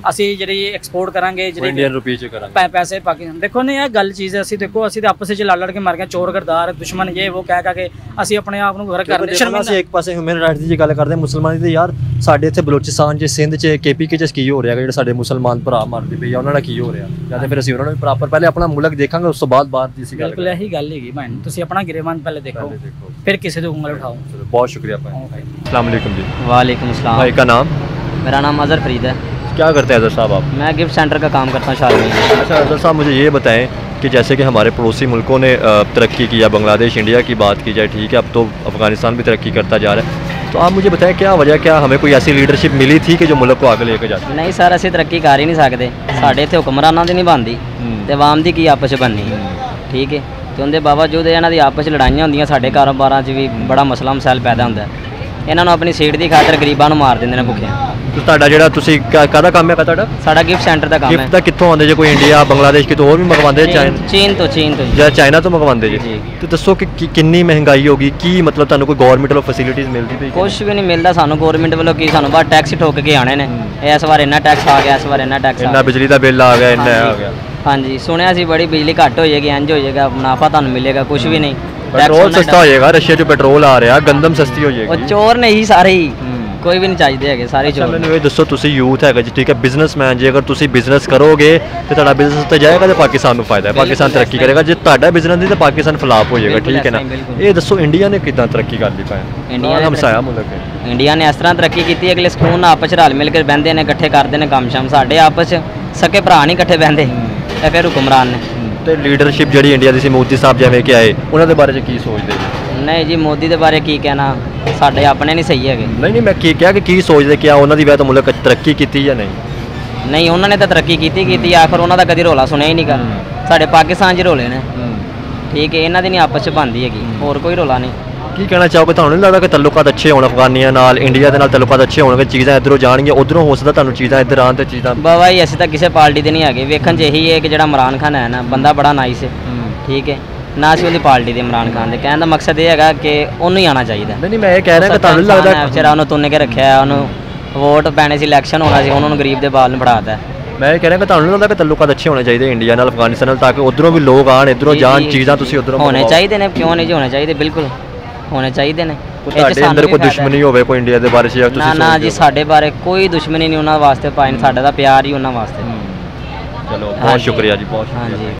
ਅਸੀਂ ਜਿਹੜੀ ਐਕਸਪੋਰਟ ਕਰਾਂਗੇ ਜਿਹੜੇ ਇੰਡੀਅਨ ਰੁਪਏ ਚ ਕਰਾਂਗੇ ਪੈ- ਪੈਸੇ ਪਾਕਿਸਤਾਨ ਦੇਖੋ ਨਹੀਂ ਇਹ ਗੱਲ ਚੀਜ਼ ਹੈ ਅਸੀਂ ਦੇਖੋ ਅਸੀਂ ਤਾਂ ਆਪਸ ਵਿੱਚ ਲੜ ਲੜ ਕੇ ਮਰ ਗਏ ਚੋਰ ਗਰਦਾਰ ਦੁਸ਼ਮਣ ਇਹ ਉਹ ਕਹਿ ਕਹਿ ਕੇ ਅਸੀਂ ਆਪਣੇ ਆਪ ਨੂੰ ਵਰਕ ਕਰਦੇ ਸ਼ਰਮਿੰਦਾ ਅਸੀਂ ਇੱਕ ਪਾਸੇ ਹਿਊਮਨ ਰਾਈਟਸ ਦੀ ਗੱਲ ਕਰਦੇ ਮੁਸਲਮਾਨਾਂ ਦੀ ਯਾਰ ਸਾਡੇ ਇੱਥੇ ਬਲੋਚਿਸਤਾਨ ਚ ਸਿੰਧ ਚ ਕੇਪੀਕੇ ਚ ਕੀ ਹੋ ਰਿਹਾ ਜਿਹੜੇ ਸਾਡੇ ਮੁਸਲਮਾਨ ਭਰਾ ਮਰਦੇ ਪਏ ਆ ਉਹਨਾਂ ਦਾ ਕੀ ਹੋ ਰਿਹਾ ਜਾਂ ਤੇ ਫਿਰ ਅਸੀਂ ਉਹਨਾਂ ਨੂੰ ਪ੍ਰੋਪਰ ਪਹਿਲੇ ਆਪਣਾ ਮੁਲਕ ਦੇਖਾਂਗੇ ਉਸ ਤੋਂ ਬਾਅਦ ਬਾਹਰ ਦੀ ਸੀ ਗੱਲ ਬਿਲਕੁਲ ਇਹੀ ਗੱਲ ਹੈਗੀ ਭੈਣ ਤੁਸੀਂ ਆਪਣਾ ਗਿਰੇਬਾਨ ਪਹਿਲੇ ਦੇਖੋ ਫਿਰ ਕਿਸੇ ਦੇ ਉਂਗਲ ਉਠਾਓ ਚਲੋ बहुत शुक्रिया भाई अस्सलाम वालेकुम जी वालेकुम अस्सलाम। भाई का नाम मेरा नाम अजहर फरीद है। क्या करते हैं अजहर साहब आप मैं गिफ्ट सेंटर का काम करता हूँ शादी में। अच्छा अजहर साहब मुझे ये बताएं कि जैसे कि हमारे पड़ोसी मुल्कों ने अ, तरक्की की या बांग्लादेश इंडिया की बात की जाए ठीक है अब तो अफगानिस्तान भी तरक्की करता जा रहा है तो आप मुझे बताएं क्या वजह क्या हमें कोई ऐसी लीडरशिप मिली थी कि जो मुल्क को आगे लेकर जाती है? नहीं सर ਅਸੀਂ ਤਰੱਕੀ ਕਰ ਹੀ ਨਹੀਂ ਸਕਦੇ ਸਾਡੇ ਇੱਥੇ ਹੁਕਮਰਾਨਾਂ ਦੀ ਨਹੀਂ ਬਣਦੀ ਤੇ ਆਵਾਮ ਦੀ ਕੀ ਆਪਸ 'ਚ ਬਣਨੀ ਠੀਕ ਹੈ ਤੇ ਉਹਦੇ ਬਾਵਜੂਦ ਇਹਨਾਂ ਦੀ ਆਪਸ 'ਚ ਲੜਾਈਆਂ ਹੁੰਦੀਆਂ ਸਾਡੇ ਕਾਰੋਬਾਰਾਂ 'ਚ ਵੀ ਬੜਾ ਮਸਲਾ ਮਸਾਇਲ ਪੈਦਾ ਹੁੰਦਾ ਇਹਨਾਂ ਨੂੰ ਆਪਣੀ ਸੀਟ ਦੀ ਖਾਤਰ ਗਰੀਬਾਂ ਨੂੰ ਮਾਰ ਦਿੰਦੇ ਨੇ ਭੁੱਖਿਆਂ तो ਤੁਹਾਡਾ ਜਿਹੜਾ ਤੁਸੀਂ ਕਾ- ਕਾਹਦਾ ਕੰਮ ਹੈ ਤੁਹਾਡਾ ਸਾਡਾ ਗਿਫਟ ਸੈਂਟਰ ਦਾ ਕੰਮ ਗਿਫਟ ਹੈ ਦਾ ਕਿੱਥੋਂ ਆਉਂਦੇ ਜੇ ਕੋਈ ਇੰਡੀਆ ਬੰਗਲਾदेश ਕਿਤੋਂ ਹੋਰ ਵੀ ਮੰਗਵਾਉਂਦੇ ਚਾਈਨਾ ਚੀਨ ਤੋਂ ਚੀਨ ਤੋਂ ਜਾਂ ਚਾਈਨਾ ਤੋਂ ਮੰਗਵਾਉਂਦੇ ਜੇ ਜੀ। ਤੇ ਦੱਸੋ ਕਿ ਕਿ- ਕਿੰਨੀ ਮਹਿੰਗਾਈ ਹੋਗੀ ਕੀ ਮਤਲਬ ਤੁਹਾਨੂੰ ਕੋਈ ਗਵਰਨਮੈਂਟ ਵੱਲੋਂ ਫੈਸਿਲਿਟੀਜ਼ ਮਿਲਦੀ ਪਈ ਕੁਛ ਵੀ ਨਹੀਂ ਮਿਲਦਾ ਸਾਨੂੰ ਗਵਰਨਮੈਂਟ ਵੱਲੋਂ ਕੀ ਸਾਨੂੰ ਬਸ ਟੈਕਸ ਠੋਕ ਕੇ ਆਣੇ ਨੇ ਇਸ ਵਾਰ ਇੰਨਾ ਟੈਕਸ ਆ ਗਿਆ ਇਸ ਵਾਰ ਇੰਨਾ ਟੈਕਸ ਆ ਇੰਨਾ ਗਿਆ ਬਿਜਲੀ ਦਾ ਬਿੱਲ ਆ ਗਿਆ ਇੰਨਾ ਇਹ ਆ ਗਿਆ ਹਾਂਜੀ ਸੁਣਿਆ ਸੀ ਬੜੀ ਬਿਜਲੀ ਘੱਟ ਹੋ ਜਾਏਗੀ ਇੰਜ ਹੋ ਜਾਏਗਾ ਮੁਨਾਫਾ ਤੁਹਾਨੂੰ ਮਿਲੇਗਾ ਕੁਛ ਵੀ ਨਹੀਂ ਪੈਟਰੋਲ ਸਸਤਾ ਹੋ ਜਾਏਗਾ ਰਸ਼ੀਆ 'ਚ ਪੈਟਰੋਲ ਆ ਰਿਹਾ ਗੰਦਮ ਸਸਤੀ ਹੋ ਉਹ ਜਾਏਗੀ ਚੋਰ ਨੇ ਹੀ ਸਾਰੇ ਹੀ ਕੋਈ ਵੀ ਨਹੀਂ ਚਾਹੀਦੇ ਹੈਗੇ ਸਾਰੇ ਅੱਛਾ ਚੋਰ ਮੈਨੂੰ ਇਹ ਦੱਸੋ ਤੁਸੀਂ ਯੂਥ ਹੈਗਾ ਜੀ ਠੀਕ ਹੈ ਬਿਜ਼ਨਸਮੈਨ ਜੇ ਅਗਰ ਤੁਸੀਂ ਬਿਜ਼ਨਸ ਕਰੋਗੇ ਤੇ ਤੁਹਾਡਾ ਬਿਜ਼ਨਸ ਤੇ ਜਾਏਗਾ ਤੇ ਪਾਕਿਸਤਾਨ ਨੂੰ ਫਾਇਦਾ ਹੈ ਪਾਕਿਸਤਾਨ ਤਰੱਕੀ ਕਰੇਗਾ ਜੇ ਤੁਹਾਡਾ ਬਿਜ਼ਨਸ ਨਹੀਂ ਤਾਂ ਪਾਕਿਸਤਾਨ ਫਲਾਪ ਹੋ ਜਾਏਗਾ ਬਿਲਕੁਲ ਠੀਕ ਹੈ ਨਾ ਐਸਾ ਹੀ, ਬਿਲਕੁਲ। ਇਹ ਦੱਸੋ ਇੰਡੀਆ ਨੇ ਕਿੱਦਾਂ ਤਰੱਕੀ ਕਰ ਲਈ ਪਾਇਆ ਇੰਡੀਆ ਨੇ ਹਮਸਾਇਆ ਮੁਲਕ ਹੈ ਇੰਡੀਆ ਨੇ ਇਸ ਤਰ੍ਹਾਂ ਤਰੱਕੀ ਕੀਤੀ ਅਗਲੇ ਸਕੂਨ ਨਾਲ ਆਪਸ 'ਚ ਰਲ ਮਿਲ ਕੇ ਬਹਿੰਦੇ ਨੇ ਇਕੱਠੇ ਕਰਦੇ ਨੇ ਕੰਮ ਸ਼ਾਮ ਸਾਡੇ ਆਪਸ 'ਚ ਸਕੇ ਭਰਾ ਨਹੀਂ ਇਕੱਠੇ ਬਹਿੰਦੇ ਇਹ ਫਿਰ ਹੁਕਮਰਾਨ ਨੇ ਤੇ ਲੀਡਰਸ਼ਿਪ ਜਿਹੜੀ ਇੰਡੀਆ ਦੀ ਸੀ ਮੋਦੀ ਸਾਹਿਬ ਜਿਵੇਂ ਕਿ ਆਏ ਉਹਨਾਂ ਦੇ ਬਾਰੇ 'ਚ ਕੀ ਸੋਚਦੇ ਜੀ ਨਹੀਂ ਜੀ ਮੋਦੀ ਦੇ ਬਾਰੇ ਕੀ ਕਹਿਣਾ ਸਾਡੇ ਆਪਣੇ ਨਹੀਂ ਸਹੀ ਹੈਗੇ ਨਹੀਂ ਨਹੀਂ ਮੈਂ ਕੀ ਕਿਹਾ ਕਿ ਕੀ ਸੋਚਦੇ ਕਿ ਆ ਉਹਨਾਂ ਦੀ ਵਜ੍ਹਾ ਤੋਂ ਮੁਲਕ ਤਰੱਕੀ ਕੀਤੀ ਜਾਂ ਨਹੀਂ ਨਹੀਂ ਉਹਨਾਂ ਨੇ ਤਾਂ ਤਰੱਕੀ ਕੀਤੀ ਕੀਤੀ ਆਖਰ ਉਹਨਾਂ ਦਾ ਕਦੀ ਰੋਲਾ ਸੁਣਿਆ ਹੀ ਨਹੀਂਗਾ ਸਾਡੇ ਪਾਕਿਸਤਾਨ 'ਚ ਰੋਲੇ ਨੇ ਠੀਕ ਹੈ ਇਹਨਾਂ ਦੀ ਨਹੀਂ ਆਪਸ 'ਚ ਬਣਦੀ ਹੈਗੀ ਹੋਰ ਕੋਈ ਰੋਲਾ ਨਹੀਂ ਕੀ ਕਹਿਣਾ ਚਾਹੋਗੇ ਤੁਹਾਨੂੰ ਨਹੀਂ ਲੱਗਦਾ ਕਿ ਤਾਲੁਕਾਤ ਅੱਛੇ ਹੋਣ ਅਫਗਾਨੀਆਂ ਨਾਲ ਇੰਡੀਆ ਦੇ ਨਾਲ ਤਾਲੁਕਾਤ ਅੱਛੇ ਹੋਣਗੇ ਚੀਜ਼ਾਂ ਇੱਧਰੋਂ ਜਾਣਗੀਆਂ ਉਧਰੋਂ ਹੋ ਸਕਦਾ ਤੁਹਾਨੂੰ ਚੀਜ਼ਾਂ ਇੱਧਰ ਆਉਣ ਤੇ ਚੀਜ਼ਾਂ ਬਾਬਾ ਜੀ ਅਸੀਂ ਤਾਂ ਕਿਸੇ ਪਾਰਟੀ ਦੇ ਨਹੀਂ ਹੈਗੇ ਵੇਖਣ 'ਚ ਇਹੀ ਹੈ ਕਿ ਜਿਹੜਾ ਇਮਰਾਨ ਖਾਨ ਹੈ ਨਾ ਬੰਦਾ ਬੜਾ ਨਾਈਸ ਹੈ ਠੀਕ ਹੈ ਨਾ ਅਸੀਂ ਉਹਦੀ ਪਾਰਟੀ ਦੇ ਇਮਰਾਨ ਖਾਨ ਦੇ ਕਹਿਣ ਦਾ ਮਕਸਦ ਇਹ ਹੈਗਾ ਕਿ ਉਹਨੂੰ ਹੀ ਆਉਣਾ ਚਾਹੀਦਾ ਨਹੀਂ ਨਹੀਂ ਮੈਂ ਇਹ ਕਹਿ ਰਿਹਾ ਕਿ ਤੁਹਾਨੂੰ ਨਹੀਂ ਲੱਗਦਾ ਵਿਚਾਰਾ ਉਹਨੂੰ ਤੁੰਨ ਕੇ ਰੱਖਿਆ ਉਹਨੂੰ ਵੋਟ ਪੈਣੇ ਸੀ ਇਲੈਕਸ਼ਨ ਹੋਣਾ ਸੀ ਉਹਨਾਂ ਨੂੰ ਗਰੀਬ ਦੇ ਬਾਲ ਨੂੰ ਫੜਾਤਾ ਮੈਂ ਇਹ ਕਹਿ ਰਿਹਾ ਕਿ ਤੁਹਾਨੂੰ ਨਹੀਂ ਲੱਗਦਾ ਕਿ ਤਾਲੁਕਾਤ ਅੱਛੇ ਹੋਣੇ ਚਾਹੀਦੇ ਇੰਡੀਆ ਨਾਲ ਅਫਗਾਨਿਸਤਾਨ ਨਾਲ ਤਾਂ ਕਿ ਉਧਰੋਂ ਵੀ ਲੋਕ ਆਣ ਇੱਧਰੋਂ ਜਾਣ ਚੀਜ਼ਾਂ ਤੁਸੀਂ ਉਧਰੋਂ ਹੋਣੇ ਚਾਹੀਦੇ ਨੇ ਕਿਉਂ ਨਹੀਂ ਜੀ ਹੋਣੇ ਚਾਹੀਦੇ ਬਿਲਕੁਲ ਹੋਣੇ ਚਾਹੀਦੇ ਨੇ ਤੁਹਾਡੇ ਅੰਦਰ ਕੋਈ ਦੁਸ਼ਮਣੀ ਹੋਵੇ ਕੋਈ ਇੰਡੀਆ ਦੇ ਬਾਰੇ ਜਾਂ ਨਾ ਤੁਸੀਂ ਨਾ ਜੀ ਸਾਡੇ ਬਾਰੇ ਕੋਈ ਦੁਸ਼ਮਣੀ ਨਹੀਂ ਉਹਨਾਂ ਵਾਸਤੇ ਪਾਇਨ ਸਾਡਾ ਦਾ ਪਿਆਰ ਹੀ ਉਹਨਾਂ ਵਾਸਤੇ ਚਲੋ ਬਹੁਤ ਸ਼ੁਕਰੀਆ ਜੀ ਬਹੁਤ ਸ਼ੁਕਰੀਆ ਹਾਂਜੀ